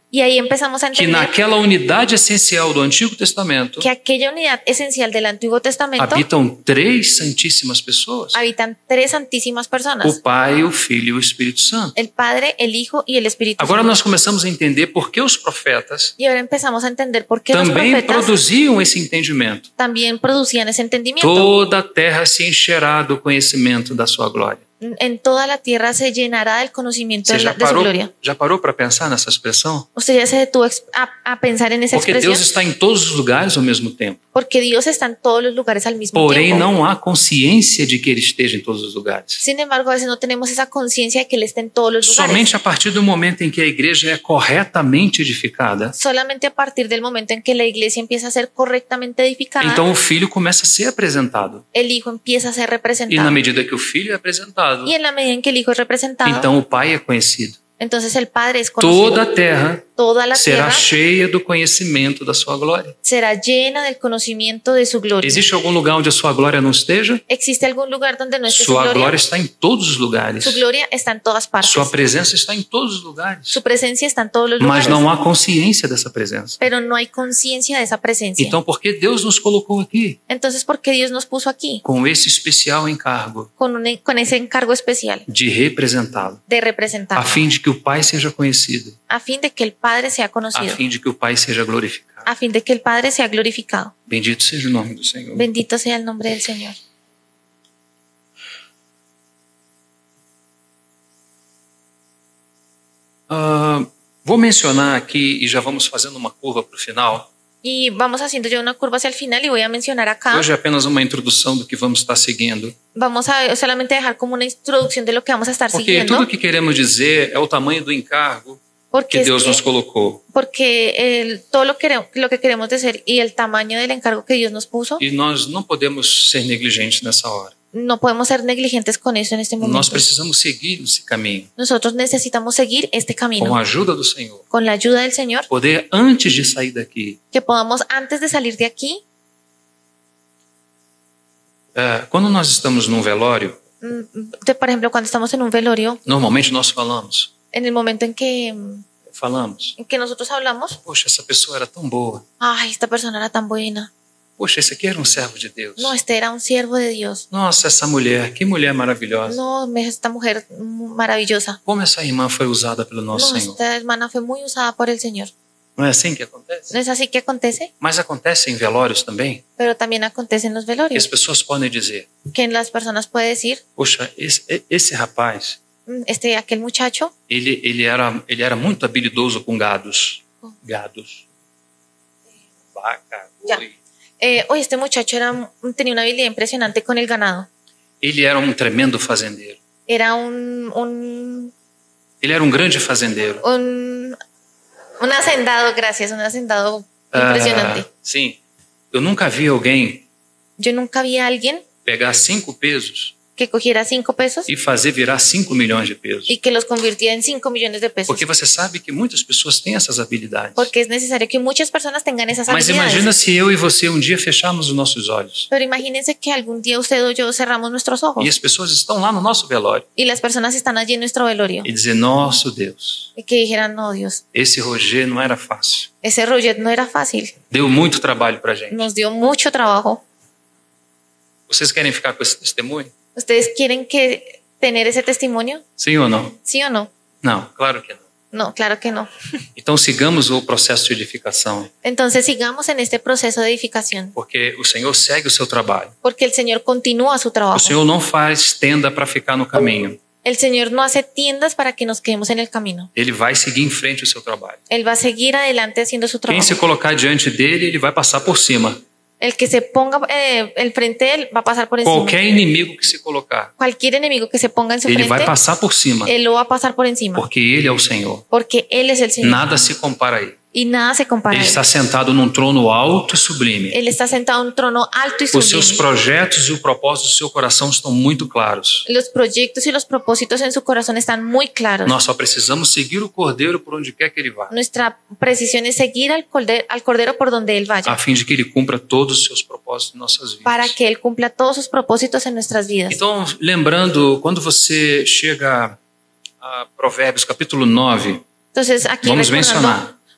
Speaker 2: Y ahí empezamos a
Speaker 1: que
Speaker 2: entender
Speaker 1: naquela unidade essencial do Antigo Testamento
Speaker 2: que aquella unidad esencial del Antiguo Testamento
Speaker 1: habitam três santíssimas pessoas:
Speaker 2: habitan tres santísimas personas:
Speaker 1: o Pai, o Filho e o Espírito Santo.
Speaker 2: el Padre, el Hijo y el Espíritu
Speaker 1: Agora
Speaker 2: Santo.
Speaker 1: nós começamos a entender por que os profetas
Speaker 2: Y ahora empezamos a entender por qué los
Speaker 1: também
Speaker 2: profetas
Speaker 1: produziam esse entendimento.
Speaker 2: también producían ese entendimiento.
Speaker 1: Toda a terra se encherá do conhecimento da sua glória.
Speaker 2: En toda la tierra se llenará del conocimiento
Speaker 1: Você
Speaker 2: de,
Speaker 1: já
Speaker 2: la- de su
Speaker 1: parou,
Speaker 2: gloria.
Speaker 1: já parou para pensar nessa expressão?
Speaker 2: Usted ya se detuvo ex- a, a pensar en esa
Speaker 1: Porque
Speaker 2: expresión,
Speaker 1: Deus está em todos os lugares ao mesmo tempo.
Speaker 2: porque Dios está en todos los lugares al mismo
Speaker 1: Porém,
Speaker 2: tiempo.
Speaker 1: não há consciência de que Ele esteja em todos os lugares.
Speaker 2: Sin embargo, a veces no tenemos esa conciencia de que Él está en todos los lugares.
Speaker 1: Somente a partir do momento em que a igreja é corretamente edificada,
Speaker 2: Solamente a partir del momento en que la iglesia empieza a ser correctamente edificada,
Speaker 1: então o Filho começa a ser apresentado.
Speaker 2: el Hijo empieza a ser
Speaker 1: E na
Speaker 2: representado.
Speaker 1: medida que o Filho é apresentado,
Speaker 2: Y en la medida en que el Hijo es representado,
Speaker 1: então o Pai é conhecido.
Speaker 2: entonces el Padre es conocido.
Speaker 1: Toda a terra
Speaker 2: Toda la
Speaker 1: será
Speaker 2: tierra
Speaker 1: cheia do conhecimento da sua glória.
Speaker 2: será llena del conocimiento de su gloria.
Speaker 1: Existe algum lugar onde a sua glória não esteja?
Speaker 2: ¿Existe algún lugar donde no esté su
Speaker 1: Sua
Speaker 2: gloria?
Speaker 1: glória está em todos os lugares.
Speaker 2: Su gloria está en todas partes.
Speaker 1: Sua presença está em todos os lugares.
Speaker 2: Su presencia está en todos los
Speaker 1: Mas
Speaker 2: lugares.
Speaker 1: não há consciência dessa presença.
Speaker 2: Pero no hay conciencia de esa presencia.
Speaker 1: Então, por que Deus nos colocou aqui
Speaker 2: Entonces, ¿por qué Dios nos puso aquí
Speaker 1: com esse especial encargo
Speaker 2: con, un, con ese encargo especial
Speaker 1: de representá-lo,
Speaker 2: de
Speaker 1: a
Speaker 2: representar,
Speaker 1: fim de que o Pai seja conhecido,
Speaker 2: a fin de que el Padre sea
Speaker 1: a
Speaker 2: conocido,
Speaker 1: fim de que o Pai seja glorificado?
Speaker 2: a fin de que el Padre sea glorificado?
Speaker 1: Bendito seja o nome do Senhor.
Speaker 2: Bendito sea el nombre del Señor.
Speaker 1: Ah, vou mencionar aqui, e já vamos fazendo uma curva para o final.
Speaker 2: Y vamos haciendo ya una curva hacia el final y voy a mencionar acá.
Speaker 1: Hoje é apenas uma introdução do que vamos estar seguindo.
Speaker 2: Vamos a solamente dejar como una introducción de lo que vamos a estar
Speaker 1: Porque
Speaker 2: siguiendo.
Speaker 1: tudo o que queremos dizer é o tamanho do encargo
Speaker 2: Porque,
Speaker 1: que
Speaker 2: es
Speaker 1: Deus
Speaker 2: que-
Speaker 1: nos colocou.
Speaker 2: porque el- todo lo que, queremos, lo que queremos decir y el tamaño del encargo que Dios nos puso,
Speaker 1: E nós não podemos ser negligentes nessa hora.
Speaker 2: no podemos ser negligentes con eso en este momento.
Speaker 1: Nós precisamos seguir esse caminho
Speaker 2: Nosotros necesitamos seguir este
Speaker 1: com
Speaker 2: camino
Speaker 1: a ajuda do Senhor.
Speaker 2: con la ayuda del Señor,
Speaker 1: Poder, antes de sair daqui,
Speaker 2: que podamos antes de salir de aquí,
Speaker 1: é, quando nós estamos num velório,
Speaker 2: mm, de- por ejemplo, cuando estamos en un velorio,
Speaker 1: normalmente nós falamos,
Speaker 2: en el momento en que, mm,
Speaker 1: falamos,
Speaker 2: en que nosotros hablamos,
Speaker 1: poxa, essa pessoa era tão boa.
Speaker 2: ay, esta persona era tan buena,
Speaker 1: Poxa, esse aqui era um servo de Deus.
Speaker 2: no, este era un siervo de Dios,
Speaker 1: Nossa, essa mulher, que mulher maravilhosa.
Speaker 2: no, me- esta mujer mm, maravillosa,
Speaker 1: Como essa irmã foi usada pelo nosso
Speaker 2: no,
Speaker 1: Senhor.
Speaker 2: esta hermana fue muy usada por el Señor.
Speaker 1: Não é assim que acontece?
Speaker 2: ¿No es así que acontece?
Speaker 1: Mas acontece em velórios também.
Speaker 2: Pero también acontece en los
Speaker 1: Que as
Speaker 2: velorios,
Speaker 1: pessoas podem dizer,
Speaker 2: que en las personas puede decir,
Speaker 1: poxa, esse, esse rapaz,
Speaker 2: mm, este, aquel muchacho,
Speaker 1: ele, ele, era, ele era muito habilidoso com gados. Gados. Vaca,
Speaker 2: Já.
Speaker 1: boi.
Speaker 2: eh, oye, este muchacho era, tenía una habilidad impresionante con el ganado.
Speaker 1: Ele era um tremendo fazendeiro.
Speaker 2: Era un, un,
Speaker 1: Ele era um grande fazendeiro.
Speaker 2: un, un hacendado, gracias, un hacendado
Speaker 1: Ah,
Speaker 2: impresionante.
Speaker 1: sim. Eu nunca vi alguém
Speaker 2: Yo nunca vi a alguien
Speaker 1: pegar cinco pesos
Speaker 2: que cogiera cinco pesos
Speaker 1: e fazer virar cinco milhões de pesos.
Speaker 2: y que los convirtiera en cinco millones de pesos.
Speaker 1: Porque você sabe que muitas pessoas têm essas habilidades.
Speaker 2: Porque es necesario que muchas personas tengan esas
Speaker 1: Mas
Speaker 2: habilidades.
Speaker 1: imagina se eu e você um dia fecharmos os nossos olhos
Speaker 2: Pero imagínense que algún día usted o yo cerramos nuestros ojos
Speaker 1: e as pessoas estão lá no nosso velório
Speaker 2: y las personas están allí en nuestro velorio
Speaker 1: e dizer, nosso Deus,
Speaker 2: y que dijeran, no, Dios,
Speaker 1: esse Roger não era fácil.
Speaker 2: ese Roget no era fácil,
Speaker 1: Deu muito trabalho pra gente.
Speaker 2: nos dio mucho trabajo.
Speaker 1: Vocês querem ficar com esse testemunho?
Speaker 2: ¿Ustedes quieren que tener ese testimonio?
Speaker 1: Sim ou não?
Speaker 2: ¿Sí o no?
Speaker 1: Não, claro que não.
Speaker 2: No, claro que no.
Speaker 1: Então sigamos o processo de edificação,
Speaker 2: Entonces sigamos en este proceso de edificación,
Speaker 1: porque o Senhor segue o seu trabalho.
Speaker 2: porque el Señor continúa su
Speaker 1: O
Speaker 2: trabajo.
Speaker 1: Senhor não faz tenda para ficar no caminho.
Speaker 2: El Señor no hace tiendas para que nos quedemos en el camino.
Speaker 1: Ele vai seguir em frente o seu trabalho.
Speaker 2: Él va a seguir adelante haciendo su
Speaker 1: Quem se
Speaker 2: trabajo.
Speaker 1: colocar diante dele, ele vai passar por cima.
Speaker 2: El que se ponga eh, el frente de él va a pasar por encima.
Speaker 1: Qualquer inimigo que se colocar,
Speaker 2: Cualquier enemigo que se ponga en su
Speaker 1: ele vai
Speaker 2: frente,
Speaker 1: passar por cima,
Speaker 2: él lo va a pasar por encima.
Speaker 1: porque ele é o Senhor.
Speaker 2: Porque Él es el Señor.
Speaker 1: Nada se compara a ele.
Speaker 2: Y nada se compara a
Speaker 1: Ele
Speaker 2: Él.
Speaker 1: está sentado num trono alto e sublime.
Speaker 2: Él está sentado en un trono alto y
Speaker 1: Os seus
Speaker 2: sublime.
Speaker 1: projetos e o propósito do seu coração estão muito claros.
Speaker 2: Los proyectos y los propósitos en su corazón están muy claros.
Speaker 1: Nós só precisamos seguir o Cordeiro por onde quer que ele vá,
Speaker 2: Nuestra precisión es seguir al cordero, al cordero por donde Él vaya,
Speaker 1: a fim de que ele cumpra todos os seus propósitos em nossas vidas.
Speaker 2: para que Él cumpla todos sus propósitos en nuestras vidas.
Speaker 1: Então, lembrando, quando você chega a Provérbios capítulo nove,
Speaker 2: Entonces, aquí
Speaker 1: vamos
Speaker 2: recordando
Speaker 1: mencionar.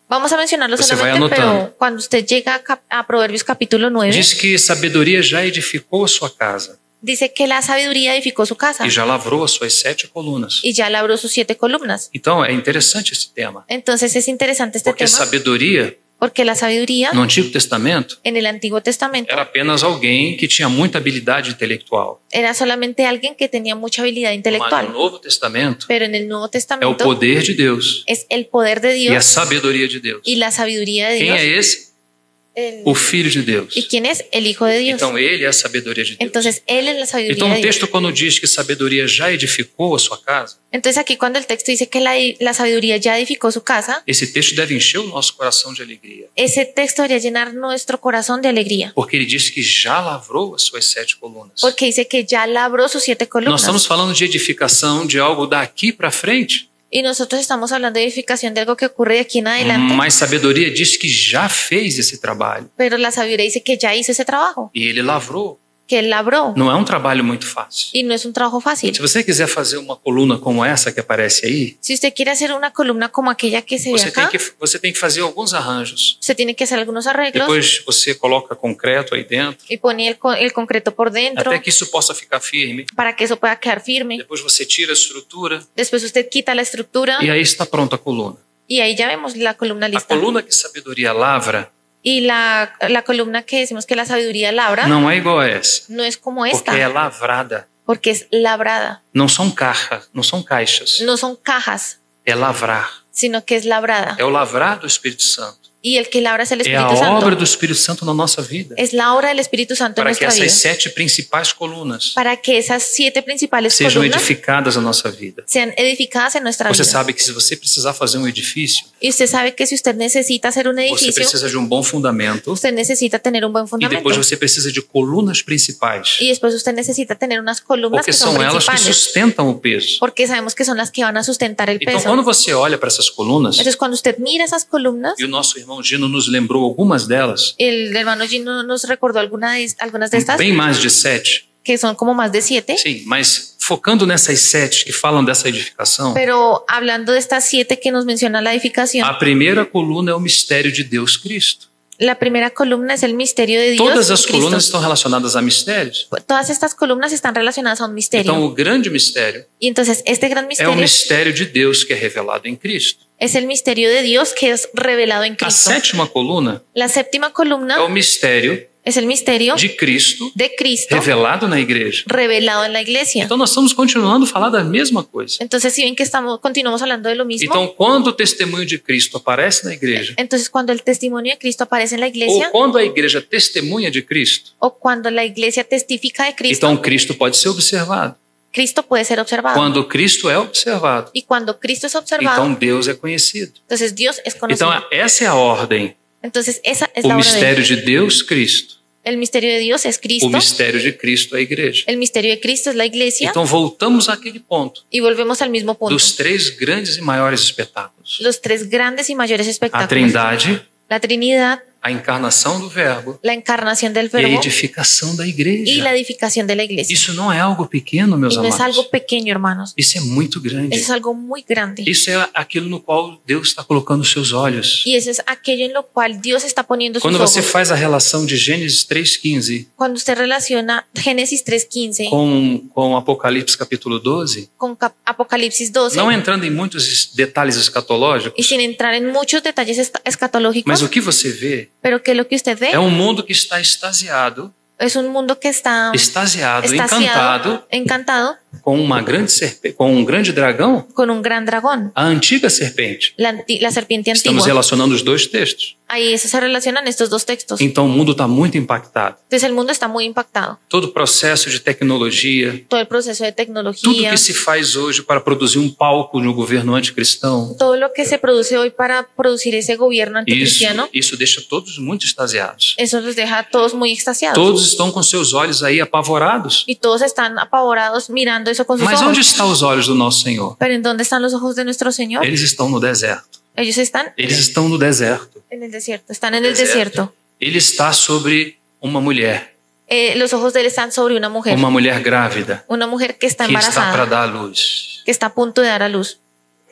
Speaker 2: Vamos a mencionarlo
Speaker 1: Você vai
Speaker 2: solamente,
Speaker 1: anotando.
Speaker 2: pero cuando usted llega a, cap- a Proverbios capítulo nueve,
Speaker 1: Diz que sabedoria já edificou a sua casa
Speaker 2: dice que la sabiduría edificó su casa
Speaker 1: e já lavrou as suas sete colunas.
Speaker 2: y ya labró sus siete columnas.
Speaker 1: Então é interessante esse tema,
Speaker 2: Entonces es interesante este
Speaker 1: porque
Speaker 2: tema
Speaker 1: sabedoria
Speaker 2: porque la sabiduría
Speaker 1: no Antigo Testamento
Speaker 2: en el Antiguo Testamento
Speaker 1: era apenas alguém que tinha muita habilidade intelectual.
Speaker 2: era solamente alguien que tenía mucha habilidad
Speaker 1: Mas no
Speaker 2: intelectual,
Speaker 1: Novo Testamento
Speaker 2: pero en el Nuevo
Speaker 1: é o
Speaker 2: Testamento
Speaker 1: poder de Deus
Speaker 2: es el poder de
Speaker 1: e a
Speaker 2: Dios
Speaker 1: sabedoria de Deus.
Speaker 2: y la sabiduría de
Speaker 1: Quem é
Speaker 2: Dios.
Speaker 1: esse?
Speaker 2: El-
Speaker 1: O Filho de Deus.
Speaker 2: ¿Y quién es? El Hijo de Dios.
Speaker 1: Então ele é a sabedoria de Deus.
Speaker 2: Entonces Él es la sabiduría
Speaker 1: Então
Speaker 2: de
Speaker 1: o
Speaker 2: Dios.
Speaker 1: texto quando diz que sabedoria já edificou a sua casa,
Speaker 2: Entonces aquí cuando el texto dice que la, la sabiduría ya edificó su casa,
Speaker 1: esse texto deve encher o nosso coração de alegria,
Speaker 2: ese texto debería llenar nuestro corazón de alegría,
Speaker 1: porque ele diz que já lavrou as suas sete colunas.
Speaker 2: porque dice que ya labró sus siete
Speaker 1: Nós
Speaker 2: columnas.
Speaker 1: estamos falando de edificação de algo daqui para frente,
Speaker 2: Y nosotros estamos hablando de edificación de algo que ocurre de aquí en adelante,
Speaker 1: mas sabedoria diz que já fez esse trabalho
Speaker 2: pero la sabiduría dice que ya hizo ese trabajo,
Speaker 1: e ele lavrou.
Speaker 2: que Él labró.
Speaker 1: Não é um trabalho muito fácil.
Speaker 2: Y no es un trabajo fácil.
Speaker 1: Se você quiser fazer uma coluna como essa que aparece aí,
Speaker 2: Si usted quiere hacer una columna como aquella que se ve
Speaker 1: você tem
Speaker 2: acá,
Speaker 1: que, você tem que fazer alguns arranjos.
Speaker 2: usted tiene que hacer algunos arreglos
Speaker 1: Depois você coloca concreto aí dentro,
Speaker 2: y pone el, co- el concreto por dentro
Speaker 1: até que isso possa ficar firme.
Speaker 2: para que eso pueda quedar firme.
Speaker 1: Depois você tira a estrutura
Speaker 2: Después usted quita la estructura
Speaker 1: e aí está pronta a coluna.
Speaker 2: y ahí ya vemos la columna
Speaker 1: A
Speaker 2: lista.
Speaker 1: coluna que sabedoria lavra
Speaker 2: Y la, la columna que decimos que la sabiduría labra
Speaker 1: não é igual a essa,
Speaker 2: no es como
Speaker 1: porque
Speaker 2: esta,
Speaker 1: é lavrada.
Speaker 2: porque es labrada.
Speaker 1: Não são caixas, não são caixas.
Speaker 2: No son cajas,
Speaker 1: É lavrar.
Speaker 2: sino que es labrada.
Speaker 1: É o lavrar do Espírito Santo.
Speaker 2: Y el que labra es el
Speaker 1: É a
Speaker 2: Espíritu
Speaker 1: obra
Speaker 2: Santo.
Speaker 1: do Espírito Santo na nossa vida.
Speaker 2: Es la obra del Espíritu Santo en
Speaker 1: Para que
Speaker 2: nuestra
Speaker 1: essas
Speaker 2: vida.
Speaker 1: sete principais colunas
Speaker 2: Para que esas siete principales
Speaker 1: sejam
Speaker 2: columnas
Speaker 1: edificadas na nossa vida.
Speaker 2: sean edificadas en nuestra
Speaker 1: Você
Speaker 2: vida.
Speaker 1: sabe que se você precisar fazer um edifício,
Speaker 2: Y usted sabe que si usted necesita hacer un
Speaker 1: você
Speaker 2: edificio,
Speaker 1: precisa de um bom fundamento
Speaker 2: usted necesita tener un buen
Speaker 1: e
Speaker 2: fundamento.
Speaker 1: depois você precisa de colunas principais,
Speaker 2: Y después usted necesita tener unas columnas
Speaker 1: porque
Speaker 2: que son
Speaker 1: são elas que
Speaker 2: principales.
Speaker 1: sustentam o peso.
Speaker 2: Porque sabemos que son las que van a sustentar el
Speaker 1: Então,
Speaker 2: peso.
Speaker 1: quando você olha para essas colunas,
Speaker 2: Entonces, cuando usted mira esas columnas,
Speaker 1: e o nosso irmão Gino nos lembrou algumas delas,
Speaker 2: el hermano Gino nos recordó alguna de, algunas de estas,
Speaker 1: bem mais de sete,
Speaker 2: que son como más de siete,
Speaker 1: sim, mas focando nessas sete que falam dessa edificação,
Speaker 2: pero hablando de estas siete que nos menciona la edificación,
Speaker 1: a primeira coluna é o mistério de Deus Cristo.
Speaker 2: la primera columna es el misterio de Dios.
Speaker 1: Todas as
Speaker 2: Cristo.
Speaker 1: colunas estão relacionadas a mistérios.
Speaker 2: Todas estas columnas están relacionadas a un misterio.
Speaker 1: Então, o grande mistério
Speaker 2: y entonces este gran
Speaker 1: é o
Speaker 2: misterio
Speaker 1: mistério de Deus que é revelado em Cristo.
Speaker 2: es el misterio de Dios que es revelado en
Speaker 1: A
Speaker 2: Cristo.
Speaker 1: sétima coluna
Speaker 2: La séptima
Speaker 1: é
Speaker 2: columna
Speaker 1: o mistério
Speaker 2: es el misterio
Speaker 1: de Cristo
Speaker 2: de Cristo
Speaker 1: revelado na igreja.
Speaker 2: revelado en la iglesia.
Speaker 1: Então, nós estamos continuando a falar da mesma coisa.
Speaker 2: Entonces, si ven que estamos, continuamos hablando de lo mismo,
Speaker 1: Então, quando o testemunho de Cristo aparece na igreja,
Speaker 2: entonces cuando el testimonio de Cristo aparece en la
Speaker 1: ou
Speaker 2: iglesia,
Speaker 1: quando a igreja testemunha de Cristo,
Speaker 2: o cuando la iglesia testifica de Cristo,
Speaker 1: então Cristo pode ser observado.
Speaker 2: Cristo puede ser observado.
Speaker 1: Quando Cristo é observado,
Speaker 2: y cuando Cristo es observado,
Speaker 1: então Deus é conhecido.
Speaker 2: entonces Dios es conocido.
Speaker 1: Então, essa é a ordem.
Speaker 2: entonces, esa es
Speaker 1: O
Speaker 2: la obra de
Speaker 1: mistério de Deus, Cristo.
Speaker 2: El misterio de Dios es Cristo.
Speaker 1: O mistério de Cristo é a igreja.
Speaker 2: El misterio de Cristo es la iglesia.
Speaker 1: Então, voltamos àquele ponto
Speaker 2: y volvemos al mismo punto.
Speaker 1: dos três grandes e maiores espetáculos.
Speaker 2: Los tres grandes y mayores
Speaker 1: A
Speaker 2: espectáculos.
Speaker 1: Trindade,
Speaker 2: La Trinidad,
Speaker 1: a encarnação do Verbo
Speaker 2: la encarnación del
Speaker 1: e a
Speaker 2: Verbo
Speaker 1: edificação da
Speaker 2: y la
Speaker 1: igreja.
Speaker 2: edificación de la iglesia.
Speaker 1: Isso não é algo pequeno, meus
Speaker 2: y no es
Speaker 1: amados.
Speaker 2: algo pequeño, hermanos.
Speaker 1: Isso é muito grande.
Speaker 2: Eso es algo muy grande.
Speaker 1: Isso é aquilo no qual Deus está colocando os seus olhos.
Speaker 2: Y eso es aquello en lo cual Dios está poniendo sus
Speaker 1: Quando
Speaker 2: ojos.
Speaker 1: você faz a relação de Gênesis três quinze
Speaker 2: Cuando usted relaciona Génesis tres quince
Speaker 1: com, com Apocalipse capítulo doze,
Speaker 2: con Cap- Apocalipsis doce,
Speaker 1: não entrando em muitos es- detalhes
Speaker 2: y
Speaker 1: escatológicos,
Speaker 2: sin entrar en muchos detalles est- escatológicos,
Speaker 1: mas o que você vê
Speaker 2: pero que lo que usted ve
Speaker 1: é um mundo que está extasiado,
Speaker 2: es un mundo que está
Speaker 1: extasiado,
Speaker 2: extasiado,
Speaker 1: encantado
Speaker 2: encantado
Speaker 1: com uma grande serpe... com um grande dragão,
Speaker 2: con un gran dragón,
Speaker 1: a antiga serpente.
Speaker 2: la, anti- la serpiente
Speaker 1: Estamos
Speaker 2: antigua.
Speaker 1: relacionando os dois textos.
Speaker 2: Ahí eso se relacionan estos dos textos.
Speaker 1: Então o mundo está muito impactado.
Speaker 2: Entonces el mundo está muy impactado.
Speaker 1: Todo o processo de tecnologia,
Speaker 2: Todo el proceso de
Speaker 1: tudo
Speaker 2: tecnología,
Speaker 1: que se faz hoje para produzir um palco no governo anticristão,
Speaker 2: todo lo que se produce hoy para producir ese gobierno
Speaker 1: isso,
Speaker 2: anticristiano,
Speaker 1: isso deixa todos muito extasiados.
Speaker 2: eso los deja a todos muy extasiados.
Speaker 1: Todos estão com seus olhos aí apavorados.
Speaker 2: Y todos están apavorados mirando eso con sus
Speaker 1: Mas
Speaker 2: ojos.
Speaker 1: onde estão os olhos do nosso Senhor?
Speaker 2: Pero ¿en dónde están los ojos de nuestro Señor?
Speaker 1: Eles estão no deserto.
Speaker 2: Ellos están
Speaker 1: Eles estão no deserto.
Speaker 2: en el desierto. Están en el desierto.
Speaker 1: Ele está sobre uma mulher,
Speaker 2: Eh, los ojos de él están sobre una mujer.
Speaker 1: uma mulher grávida,
Speaker 2: Una mujer que está
Speaker 1: que está para
Speaker 2: embarazada,
Speaker 1: dar à luz.
Speaker 2: que está a punto de dar a luz.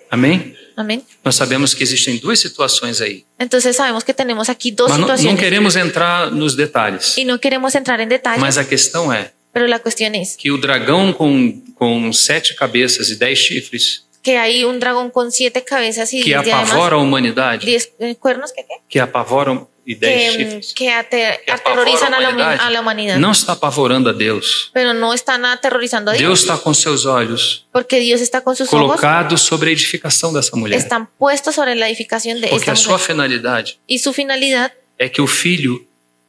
Speaker 1: Amém?
Speaker 2: Amén.
Speaker 1: Nós sabemos que existem duas situações aí.
Speaker 2: Entonces sabemos que tenemos aquí dos
Speaker 1: Mas não, não
Speaker 2: situaciones
Speaker 1: queremos entrar nos detalhes.
Speaker 2: y no queremos entrar en detalles,
Speaker 1: Mas a questão é
Speaker 2: pero la cuestión es
Speaker 1: que o dragão com, com sete cabeças e dez chifres,
Speaker 2: que hay un dragón con siete cabezas y
Speaker 1: que
Speaker 2: diez diademas,
Speaker 1: apavora a humanidade,
Speaker 2: diez eh, cuernos que, ¿qué?
Speaker 1: que apavoram e dez
Speaker 2: que,
Speaker 1: chifres,
Speaker 2: que ate-
Speaker 1: que apavora
Speaker 2: aterrorizan a la,
Speaker 1: humanidade,
Speaker 2: a la humanidad,
Speaker 1: não está apavorando a Deus.
Speaker 2: pero no están aterrorizando a Dios,
Speaker 1: Deus está com seus olhos
Speaker 2: porque Dios está con sus ojos,
Speaker 1: colocados sobre a edificação dessa mulher.
Speaker 2: están puestos sobre la edificación de
Speaker 1: Porque
Speaker 2: esta
Speaker 1: a sua
Speaker 2: mujer.
Speaker 1: finalidade
Speaker 2: Y su finalidad
Speaker 1: é que o filho,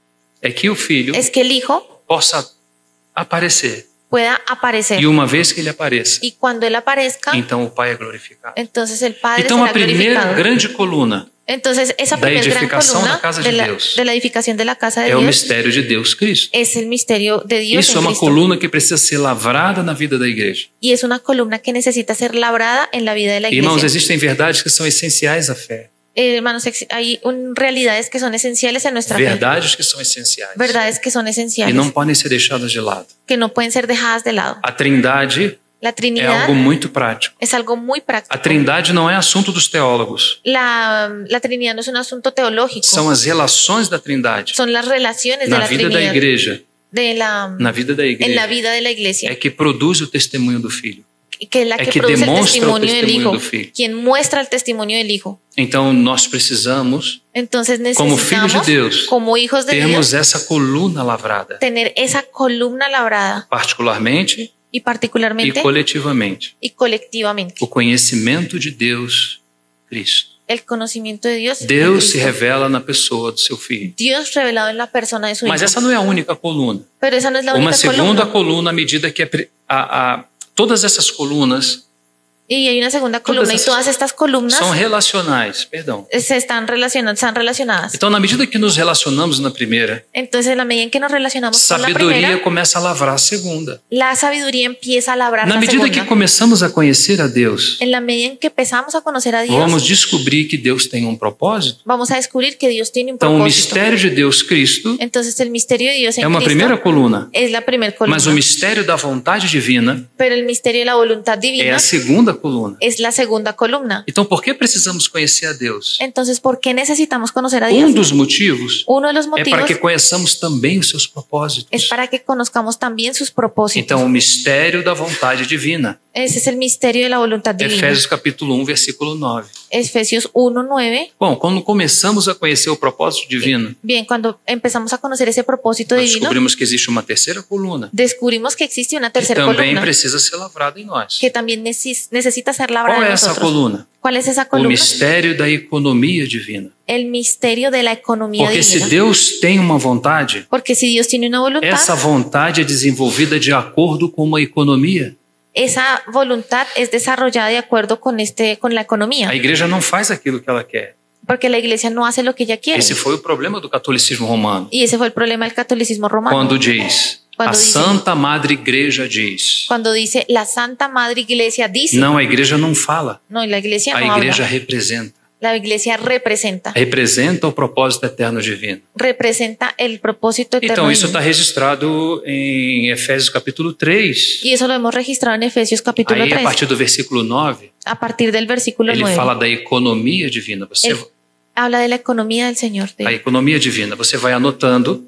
Speaker 1: é que o filho
Speaker 2: es que el hijo
Speaker 1: possa aparecer.
Speaker 2: pueda aparecer.
Speaker 1: E uma vez que ele apareça,
Speaker 2: Y cuando él aparezca,
Speaker 1: então o Pai é glorificado.
Speaker 2: entonces el Padre
Speaker 1: Então a
Speaker 2: será
Speaker 1: primeira
Speaker 2: glorificado.
Speaker 1: grande coluna
Speaker 2: Entonces esa
Speaker 1: da
Speaker 2: primera gran
Speaker 1: edificação
Speaker 2: columna
Speaker 1: da casa
Speaker 2: de
Speaker 1: de
Speaker 2: la,
Speaker 1: Deus
Speaker 2: de la edificación de la casa de
Speaker 1: é o
Speaker 2: Dios
Speaker 1: mistério de Deus Cristo.
Speaker 2: es el misterio de Dios
Speaker 1: Isso é
Speaker 2: en
Speaker 1: uma
Speaker 2: Cristo.
Speaker 1: coluna que precisa ser lavrada na vida da igreja.
Speaker 2: Y es una columna que necesita ser labrada en la vida de la
Speaker 1: Irmãos,
Speaker 2: iglesia.
Speaker 1: existem verdades que são essenciais à fé.
Speaker 2: Eh, hermanos, ex- hay un- realidades que son esenciales en nuestra fe.
Speaker 1: Verdades que são essenciais.
Speaker 2: Verdades que son
Speaker 1: E
Speaker 2: esenciales,
Speaker 1: não podem ser deixadas de lado.
Speaker 2: que no pueden ser dejadas de lado.
Speaker 1: A Trindade
Speaker 2: La
Speaker 1: é
Speaker 2: Trinidad
Speaker 1: algo muito prático.
Speaker 2: es algo muy práctico.
Speaker 1: A Trindade não é assunto dos teólogos.
Speaker 2: La, la Trinidad no es un asunto teológico.
Speaker 1: São as relações da Trindade
Speaker 2: Son las relaciones de
Speaker 1: na
Speaker 2: la
Speaker 1: vida da
Speaker 2: Trinidad
Speaker 1: igreja,
Speaker 2: de la,
Speaker 1: na vida da
Speaker 2: en la
Speaker 1: igreja,
Speaker 2: vida de la iglesia,
Speaker 1: é que produz o testemunho do Filho.
Speaker 2: que es la
Speaker 1: é
Speaker 2: que
Speaker 1: que
Speaker 2: produce el
Speaker 1: demonstra o
Speaker 2: testimonio del
Speaker 1: testemunho
Speaker 2: Hijo,
Speaker 1: do Filho.
Speaker 2: quien muestra el testimonio del Hijo.
Speaker 1: Então nós precisamos,
Speaker 2: Entonces
Speaker 1: como filhos
Speaker 2: necesitamos,
Speaker 1: de Deus,
Speaker 2: como hijos de
Speaker 1: termos
Speaker 2: Dios,
Speaker 1: essa coluna lavrada,
Speaker 2: tener esa columna labrada
Speaker 1: particularmente
Speaker 2: y
Speaker 1: e
Speaker 2: particularmente
Speaker 1: coletivamente.
Speaker 2: y colectivamente.
Speaker 1: O conhecimento de Deus Cristo.
Speaker 2: El conocimiento de Dios. en
Speaker 1: Deus se
Speaker 2: Cristo.
Speaker 1: revela na pessoa do seu Filho.
Speaker 2: Dios revelado en la persona de su
Speaker 1: Mas
Speaker 2: Hijo.
Speaker 1: essa não é a única coluna.
Speaker 2: Pero esa no es la
Speaker 1: Uma
Speaker 2: única
Speaker 1: segunda
Speaker 2: columna.
Speaker 1: coluna à medida que a, pre- a, a, todas essas colunas
Speaker 2: Y hay una segunda columna
Speaker 1: Todas
Speaker 2: y
Speaker 1: esas
Speaker 2: todas estas columnas
Speaker 1: são relacionais, perdão.
Speaker 2: se están relacionadas, están relacionadas.
Speaker 1: Então, na medida que nos relacionamos na primeira,
Speaker 2: Entonces, en la medida en que nos relacionamos con la
Speaker 1: sabedoria
Speaker 2: primera,
Speaker 1: começa a lavrar a segunda.
Speaker 2: la sabiduría empieza a labrar
Speaker 1: Na
Speaker 2: la
Speaker 1: medida
Speaker 2: segunda.
Speaker 1: que começamos a conhecer a Deus,
Speaker 2: En la medida en que empezamos a conocer a Dios,
Speaker 1: vamos descobrir que Deus tem um propósito.
Speaker 2: vamos a descubrir que Dios tiene un
Speaker 1: Então, o
Speaker 2: propósito.
Speaker 1: mistério de Deus Cristo
Speaker 2: Entonces, el misterio de Dios en
Speaker 1: é uma
Speaker 2: Cristo
Speaker 1: primeira coluna,
Speaker 2: es la primera columna,
Speaker 1: mas o mistério da vontade divina
Speaker 2: pero el misterio de la voluntad
Speaker 1: é
Speaker 2: divina
Speaker 1: a segunda coluna.
Speaker 2: es la segunda columna.
Speaker 1: Então, por que precisamos conhecer a Deus?
Speaker 2: Entonces, ¿por qué necesitamos conocer a Dios?
Speaker 1: Um dos motivos
Speaker 2: Uno de los
Speaker 1: é
Speaker 2: motivos
Speaker 1: para que conheçamos também os seus propósitos.
Speaker 2: es para que conozcamos también sus propósitos.
Speaker 1: Então, o mistério da vontade divina.
Speaker 2: Ese es el misterio de la voluntad divina.
Speaker 1: Efésios capítulo um, versículo nove.
Speaker 2: Efesios uno nueve.
Speaker 1: Bom, quando começamos a conhecer o propósito divino,
Speaker 2: Bien, cuando empezamos a conocer ese propósito
Speaker 1: nós
Speaker 2: divino,
Speaker 1: descobrimos que existe uma terceira coluna
Speaker 2: descubrimos que existe una
Speaker 1: que
Speaker 2: tercera
Speaker 1: também
Speaker 2: columna
Speaker 1: precisa ser lavrada em nós.
Speaker 2: que también neces- necesita ser labrada
Speaker 1: Qual é
Speaker 2: en
Speaker 1: essa
Speaker 2: nosotros.
Speaker 1: coluna?
Speaker 2: ¿Cuál es esa
Speaker 1: O
Speaker 2: columna?
Speaker 1: mistério da economia divina.
Speaker 2: El misterio de la economía
Speaker 1: Porque se
Speaker 2: divina.
Speaker 1: Deus tem uma vontade,
Speaker 2: Porque si Dios tiene una voluntad,
Speaker 1: essa vontade é desenvolvida de acordo com uma economia.
Speaker 2: esa voluntad es desarrollada de acuerdo con este, con la economía.
Speaker 1: A igreja não faz aquilo que ela quer.
Speaker 2: Porque la iglesia no hace lo que ella quiere.
Speaker 1: Esse foi o problema do catolicismo romano.
Speaker 2: Y ese fue el problema del catolicismo romano.
Speaker 1: Quando diz,
Speaker 2: Quando
Speaker 1: a
Speaker 2: dice-
Speaker 1: Santa Madre Igreja diz.
Speaker 2: Cuando dice la Santa Madre Iglesia dice.
Speaker 1: Não, a igreja não fala.
Speaker 2: No, la iglesia
Speaker 1: A
Speaker 2: no
Speaker 1: igreja
Speaker 2: habla.
Speaker 1: representa.
Speaker 2: La iglesia representa.
Speaker 1: Representa o propósito eterno divino.
Speaker 2: Representa el propósito eterno.
Speaker 1: Então, isso
Speaker 2: divino.
Speaker 1: está registrado em Efésios capítulo três.
Speaker 2: Y eso lo hemos registrado en Efesios capítulo
Speaker 1: Aí, a
Speaker 2: tres.
Speaker 1: partir do versículo nove,
Speaker 2: A partir del versículo
Speaker 1: ele
Speaker 2: nueve.
Speaker 1: fala da economia divina. Você,
Speaker 2: Él habla de la economía del Señor. de-
Speaker 1: a economia divina. Você vai anotando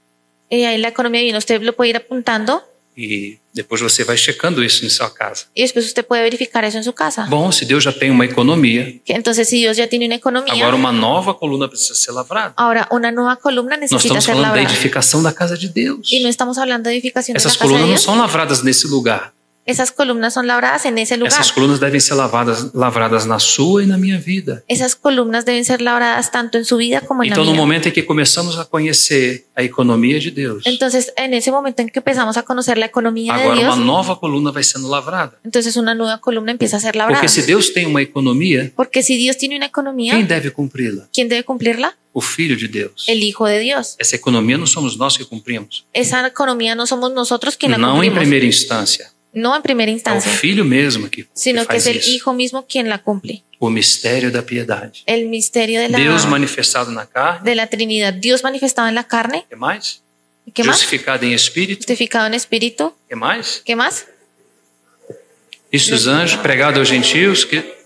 Speaker 2: Y ahí la economía divina usted lo puede ir apuntando
Speaker 1: e depois você vai checando isso em sua casa.
Speaker 2: y después usted puede verificar eso en su casa.
Speaker 1: Bom, se Deus já tem uma economia,
Speaker 2: Que Entonces, si Dios ya tiene una economía,
Speaker 1: agora uma nova coluna precisa ser lavrada.
Speaker 2: ahora una nueva columna
Speaker 1: Nós
Speaker 2: necesita
Speaker 1: estamos
Speaker 2: ser
Speaker 1: falando da
Speaker 2: labrada.
Speaker 1: edificação da casa de Deus.
Speaker 2: Y no estamos hablando de edificación de la
Speaker 1: Essas
Speaker 2: casa de
Speaker 1: colunas não
Speaker 2: Dios.
Speaker 1: são lavradas nesse lugar.
Speaker 2: Esas columnas son labradas en ese lugar.
Speaker 1: Essas colunas devem ser lavadas, lavradas na sua e na minha vida.
Speaker 2: Esas columnas deben ser labradas tanto en su vida como en
Speaker 1: Então,
Speaker 2: la
Speaker 1: no
Speaker 2: mía.
Speaker 1: momento em que começamos a conhecer a economia de Deus,
Speaker 2: Entonces, en ese momento en que empezamos a conocer la economía de
Speaker 1: agora uma
Speaker 2: Dios,
Speaker 1: nova coluna vai sendo lavrada.
Speaker 2: entonces una nueva columna empieza a ser labrada.
Speaker 1: Porque se Deus tem uma economia,
Speaker 2: Porque si Dios tiene una economía,
Speaker 1: quem deve cumpri-la?
Speaker 2: ¿quién debe cumplirla?
Speaker 1: O Filho de Deus.
Speaker 2: El Hijo de Dios.
Speaker 1: Essa economia não somos nós que cumprimos.
Speaker 2: Esa economía no somos nosotros quien la
Speaker 1: Não em
Speaker 2: cumplimos.
Speaker 1: primeira instância.
Speaker 2: No en primera
Speaker 1: É o
Speaker 2: instancia,
Speaker 1: Filho mesmo que, que
Speaker 2: sino que es
Speaker 1: faz
Speaker 2: el
Speaker 1: isso.
Speaker 2: Hijo mismo quien la cumple.
Speaker 1: O mistério da piedade.
Speaker 2: El misterio de la,
Speaker 1: Deus manifestado na carne.
Speaker 2: de la Trinidad. Dios manifestado en la carne.
Speaker 1: O que mais?
Speaker 2: ¿Qué más?
Speaker 1: Justificado em espírito.
Speaker 2: Justificado en espíritu.
Speaker 1: O que mais?
Speaker 2: ¿Qué más?
Speaker 1: Isto os anjos, pregado aos gentios, que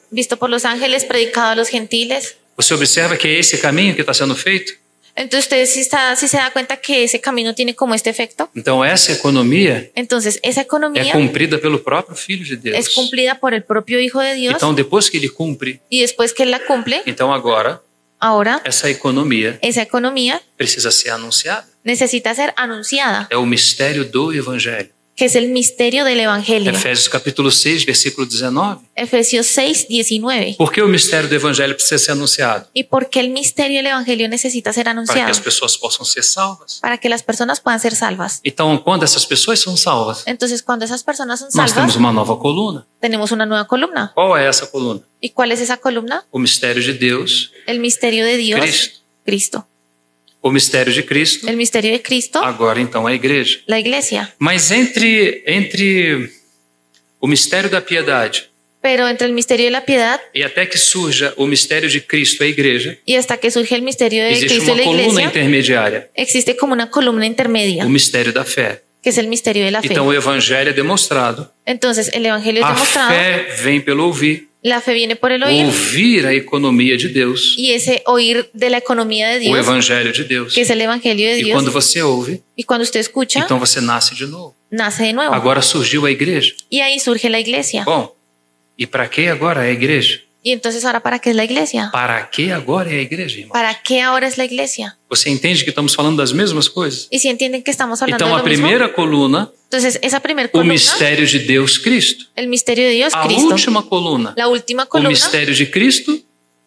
Speaker 2: visto por los ángeles, predicado a los gentiles.
Speaker 1: Você observa que é esse caminho que está sendo feito?
Speaker 2: Entonces usted sí, está, sí se da cuenta que ese camino tiene como este efecto.
Speaker 1: Então essa economia
Speaker 2: Entonces esa
Speaker 1: é
Speaker 2: economía
Speaker 1: cumprida pelo próprio Filho de
Speaker 2: es
Speaker 1: Deus.
Speaker 2: cumplida por el propio Hijo de Dios.
Speaker 1: Então depois que ele cumpre,
Speaker 2: Y después que él la cumple,
Speaker 1: então agora
Speaker 2: ahora
Speaker 1: essa economia
Speaker 2: esa economía
Speaker 1: precisa ser anunciada.
Speaker 2: necesita ser anunciada,
Speaker 1: É o mistério do Evangelho.
Speaker 2: que es el misterio del Evangelio.
Speaker 1: Efésios capítulo seis, versículo dezenove.
Speaker 2: Efesios seis, diecinueve.
Speaker 1: Por que o mistério do Evangelho precisa ser anunciado?
Speaker 2: ¿Y por qué el misterio del Evangelio necesita ser
Speaker 1: Para que
Speaker 2: anunciado?
Speaker 1: as pessoas possam ser salvas.
Speaker 2: Para que las personas puedan ser salvas.
Speaker 1: Então, quando essas pessoas são salvas,
Speaker 2: Entonces, cuando esas personas son
Speaker 1: nós temos
Speaker 2: salvas,
Speaker 1: uma nova coluna.
Speaker 2: tenemos una nueva columna.
Speaker 1: Qual é essa coluna?
Speaker 2: ¿Y cuál es esa columna?
Speaker 1: O mistério de Deus,
Speaker 2: El misterio de Dios,
Speaker 1: Cristo.
Speaker 2: Cristo.
Speaker 1: O mistério de Cristo,
Speaker 2: El misterio de Cristo,
Speaker 1: agora então a igreja.
Speaker 2: la iglesia.
Speaker 1: Mas entre, entre o mistério da piedade
Speaker 2: Pero entre el misterio de la piedad
Speaker 1: e até que surja o mistério de Cristo, a igreja,
Speaker 2: y hasta que surge el misterio de
Speaker 1: existe
Speaker 2: Cristo y
Speaker 1: uma
Speaker 2: la
Speaker 1: coluna
Speaker 2: iglesia,
Speaker 1: intermediária,
Speaker 2: existe como una columna intermedia,
Speaker 1: o mistério da fé.
Speaker 2: que es el misterio de la fe.
Speaker 1: Então o evangelho é demonstrado.
Speaker 2: Entonces, el Evangelio es
Speaker 1: A
Speaker 2: demostrado,
Speaker 1: fé vem pelo ouvir.
Speaker 2: la fe viene por el oír,
Speaker 1: Ouvir a economia de Deus,
Speaker 2: y ese oír de la economía de
Speaker 1: o
Speaker 2: Dios,
Speaker 1: evangelho de Deus.
Speaker 2: que es el Evangelio de
Speaker 1: E
Speaker 2: Dios,
Speaker 1: quando você ouve,
Speaker 2: y cuando usted escucha,
Speaker 1: então você nasce de novo.
Speaker 2: nace de nuevo.
Speaker 1: Agora surgiu a igreja.
Speaker 2: Y ahí surge la iglesia.
Speaker 1: Bom, e para que agora é a igreja?
Speaker 2: Y entonces, ¿ahora para qué es la iglesia?
Speaker 1: Para que agora é a igreja, irmão?
Speaker 2: ¿Para qué ahora es la iglesia?
Speaker 1: Você entende que estamos falando das mesmas coisas?
Speaker 2: Y si entienden que estamos hablando
Speaker 1: Então
Speaker 2: de
Speaker 1: a
Speaker 2: lo mismo,
Speaker 1: primeira coluna,
Speaker 2: entonces esa primer
Speaker 1: o
Speaker 2: columna,
Speaker 1: mistério de Deus Cristo.
Speaker 2: el misterio de Dios,
Speaker 1: A
Speaker 2: Cristo.
Speaker 1: última coluna,
Speaker 2: La última
Speaker 1: o
Speaker 2: columna,
Speaker 1: mistério de Cristo,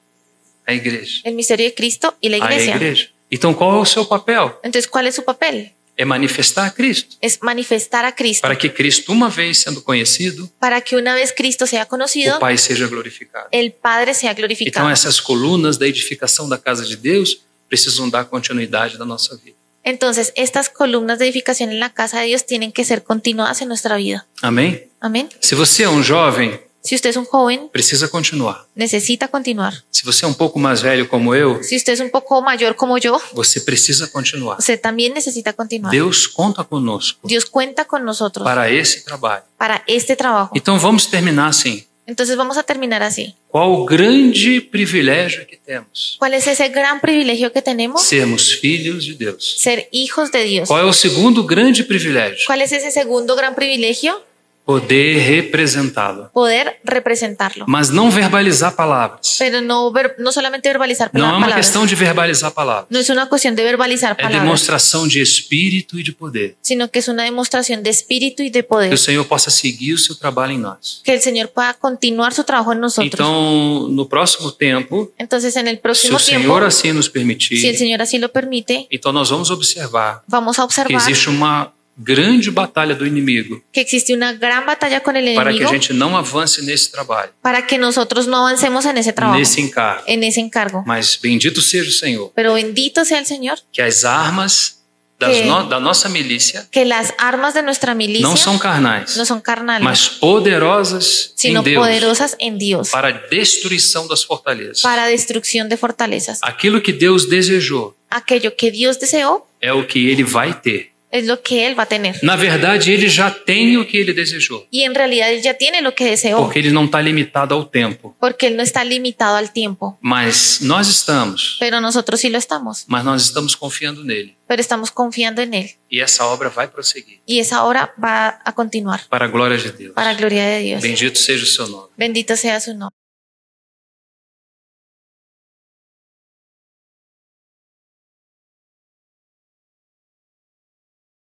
Speaker 1: a igreja.
Speaker 2: el misterio de Cristo y la
Speaker 1: A
Speaker 2: iglesia.
Speaker 1: igreja. Então qual é o seu papel?
Speaker 2: Entonces, ¿cuál es su papel?
Speaker 1: É manifestar a Cristo.
Speaker 2: Es manifestar a Cristo,
Speaker 1: Para que Cristo, uma vez sendo conhecido,
Speaker 2: para que una vez Cristo sea conocido,
Speaker 1: o Pai seja glorificado.
Speaker 2: el Padre sea
Speaker 1: Então
Speaker 2: glorificado.
Speaker 1: essas colunas da edificação da casa de Deus precisam dar continuidade na nossa vida.
Speaker 2: Entonces, estas columnas de edificación en la casa de Dios tienen que ser continuadas en nuestra vida.
Speaker 1: Amém?
Speaker 2: Amén.
Speaker 1: Se você é um jovem,
Speaker 2: Si usted es un joven,
Speaker 1: precisa continuar.
Speaker 2: necesita continuar.
Speaker 1: Se você é um pouco mais velho como eu,
Speaker 2: Si usted es un poco mayor como yo,
Speaker 1: você precisa continuar.
Speaker 2: usted también necesita continuar.
Speaker 1: Deus conta conosco
Speaker 2: Dios cuenta con nosotros
Speaker 1: para esse trabalho.
Speaker 2: para este trabajo.
Speaker 1: Então vamos terminar assim.
Speaker 2: Entonces vamos a terminar así.
Speaker 1: Qual o grande privilégio que temos?
Speaker 2: ¿Cuál es ese gran privilegio que tenemos?
Speaker 1: Sermos filhos de Deus.
Speaker 2: Ser hijos de Dios.
Speaker 1: Qual é o segundo grande privilégio?
Speaker 2: ¿Cuál es ese segundo gran privilegio?
Speaker 1: Poder representá-lo.
Speaker 2: Poder representarlo.
Speaker 1: Mas não verbalizar palavras.
Speaker 2: Pero no, ver- no solamente verbalizar
Speaker 1: Não é uma
Speaker 2: palabras.
Speaker 1: questão de verbalizar palavras.
Speaker 2: No es una cuestión de verbalizar
Speaker 1: É
Speaker 2: palabras,
Speaker 1: demonstração de espírito e de poder.
Speaker 2: sino que es una demostración de espíritu y de
Speaker 1: Que
Speaker 2: poder.
Speaker 1: o Senhor possa seguir o seu trabalho em nós.
Speaker 2: Que el Señor pueda continuar su trabajo en nosotros.
Speaker 1: Então, no próximo tempo,
Speaker 2: Entonces, en el
Speaker 1: se
Speaker 2: próximo
Speaker 1: o
Speaker 2: tiempo,
Speaker 1: Senhor assim nos
Speaker 2: si el
Speaker 1: permitir,
Speaker 2: Señor así lo permite,
Speaker 1: então nós vamos observar
Speaker 2: vamos a
Speaker 1: que
Speaker 2: observar
Speaker 1: existe uma grande batalha do inimigo
Speaker 2: que existe una gran batalla con el
Speaker 1: para que a
Speaker 2: enemigo
Speaker 1: gente não avance nesse trabalho,
Speaker 2: para que nosotros no avancemos en ese trabajo,
Speaker 1: nesse encargo.
Speaker 2: en ese encargo.
Speaker 1: Mas bendito seja o Senhor,
Speaker 2: Pero bendito sea el Señor,
Speaker 1: que as armas das
Speaker 2: Que-
Speaker 1: no, da nossa milícia
Speaker 2: que las armas de nuestra milicia
Speaker 1: não são carnais,
Speaker 2: no son carnales,
Speaker 1: mas poderosas
Speaker 2: sino
Speaker 1: em Deus
Speaker 2: poderosas en Dios
Speaker 1: para a destruição das fortalezas.
Speaker 2: para destrucción de fortalezas.
Speaker 1: Aquilo que Deus desejou
Speaker 2: Aquello que Dios deseó
Speaker 1: é o que ele vai ter.
Speaker 2: es lo que Él va a tener.
Speaker 1: Na verdade, ele já tem o que ele desejou,
Speaker 2: Y en realidad Él ya tiene lo que deseó,
Speaker 1: porque ele não está limitado ao tempo.
Speaker 2: porque Él no está limitado al tiempo.
Speaker 1: Mas nós estamos,
Speaker 2: Pero nosotros sí lo estamos,
Speaker 1: mas nós estamos confiando nele.
Speaker 2: pero estamos confiando en Él.
Speaker 1: E essa obra vai prosseguir
Speaker 2: Y esa obra va a continuar
Speaker 1: para a glória de Deus.
Speaker 2: para gloria de Dios.
Speaker 1: Bendito seja o seu nome.
Speaker 2: Bendito sea su nombre.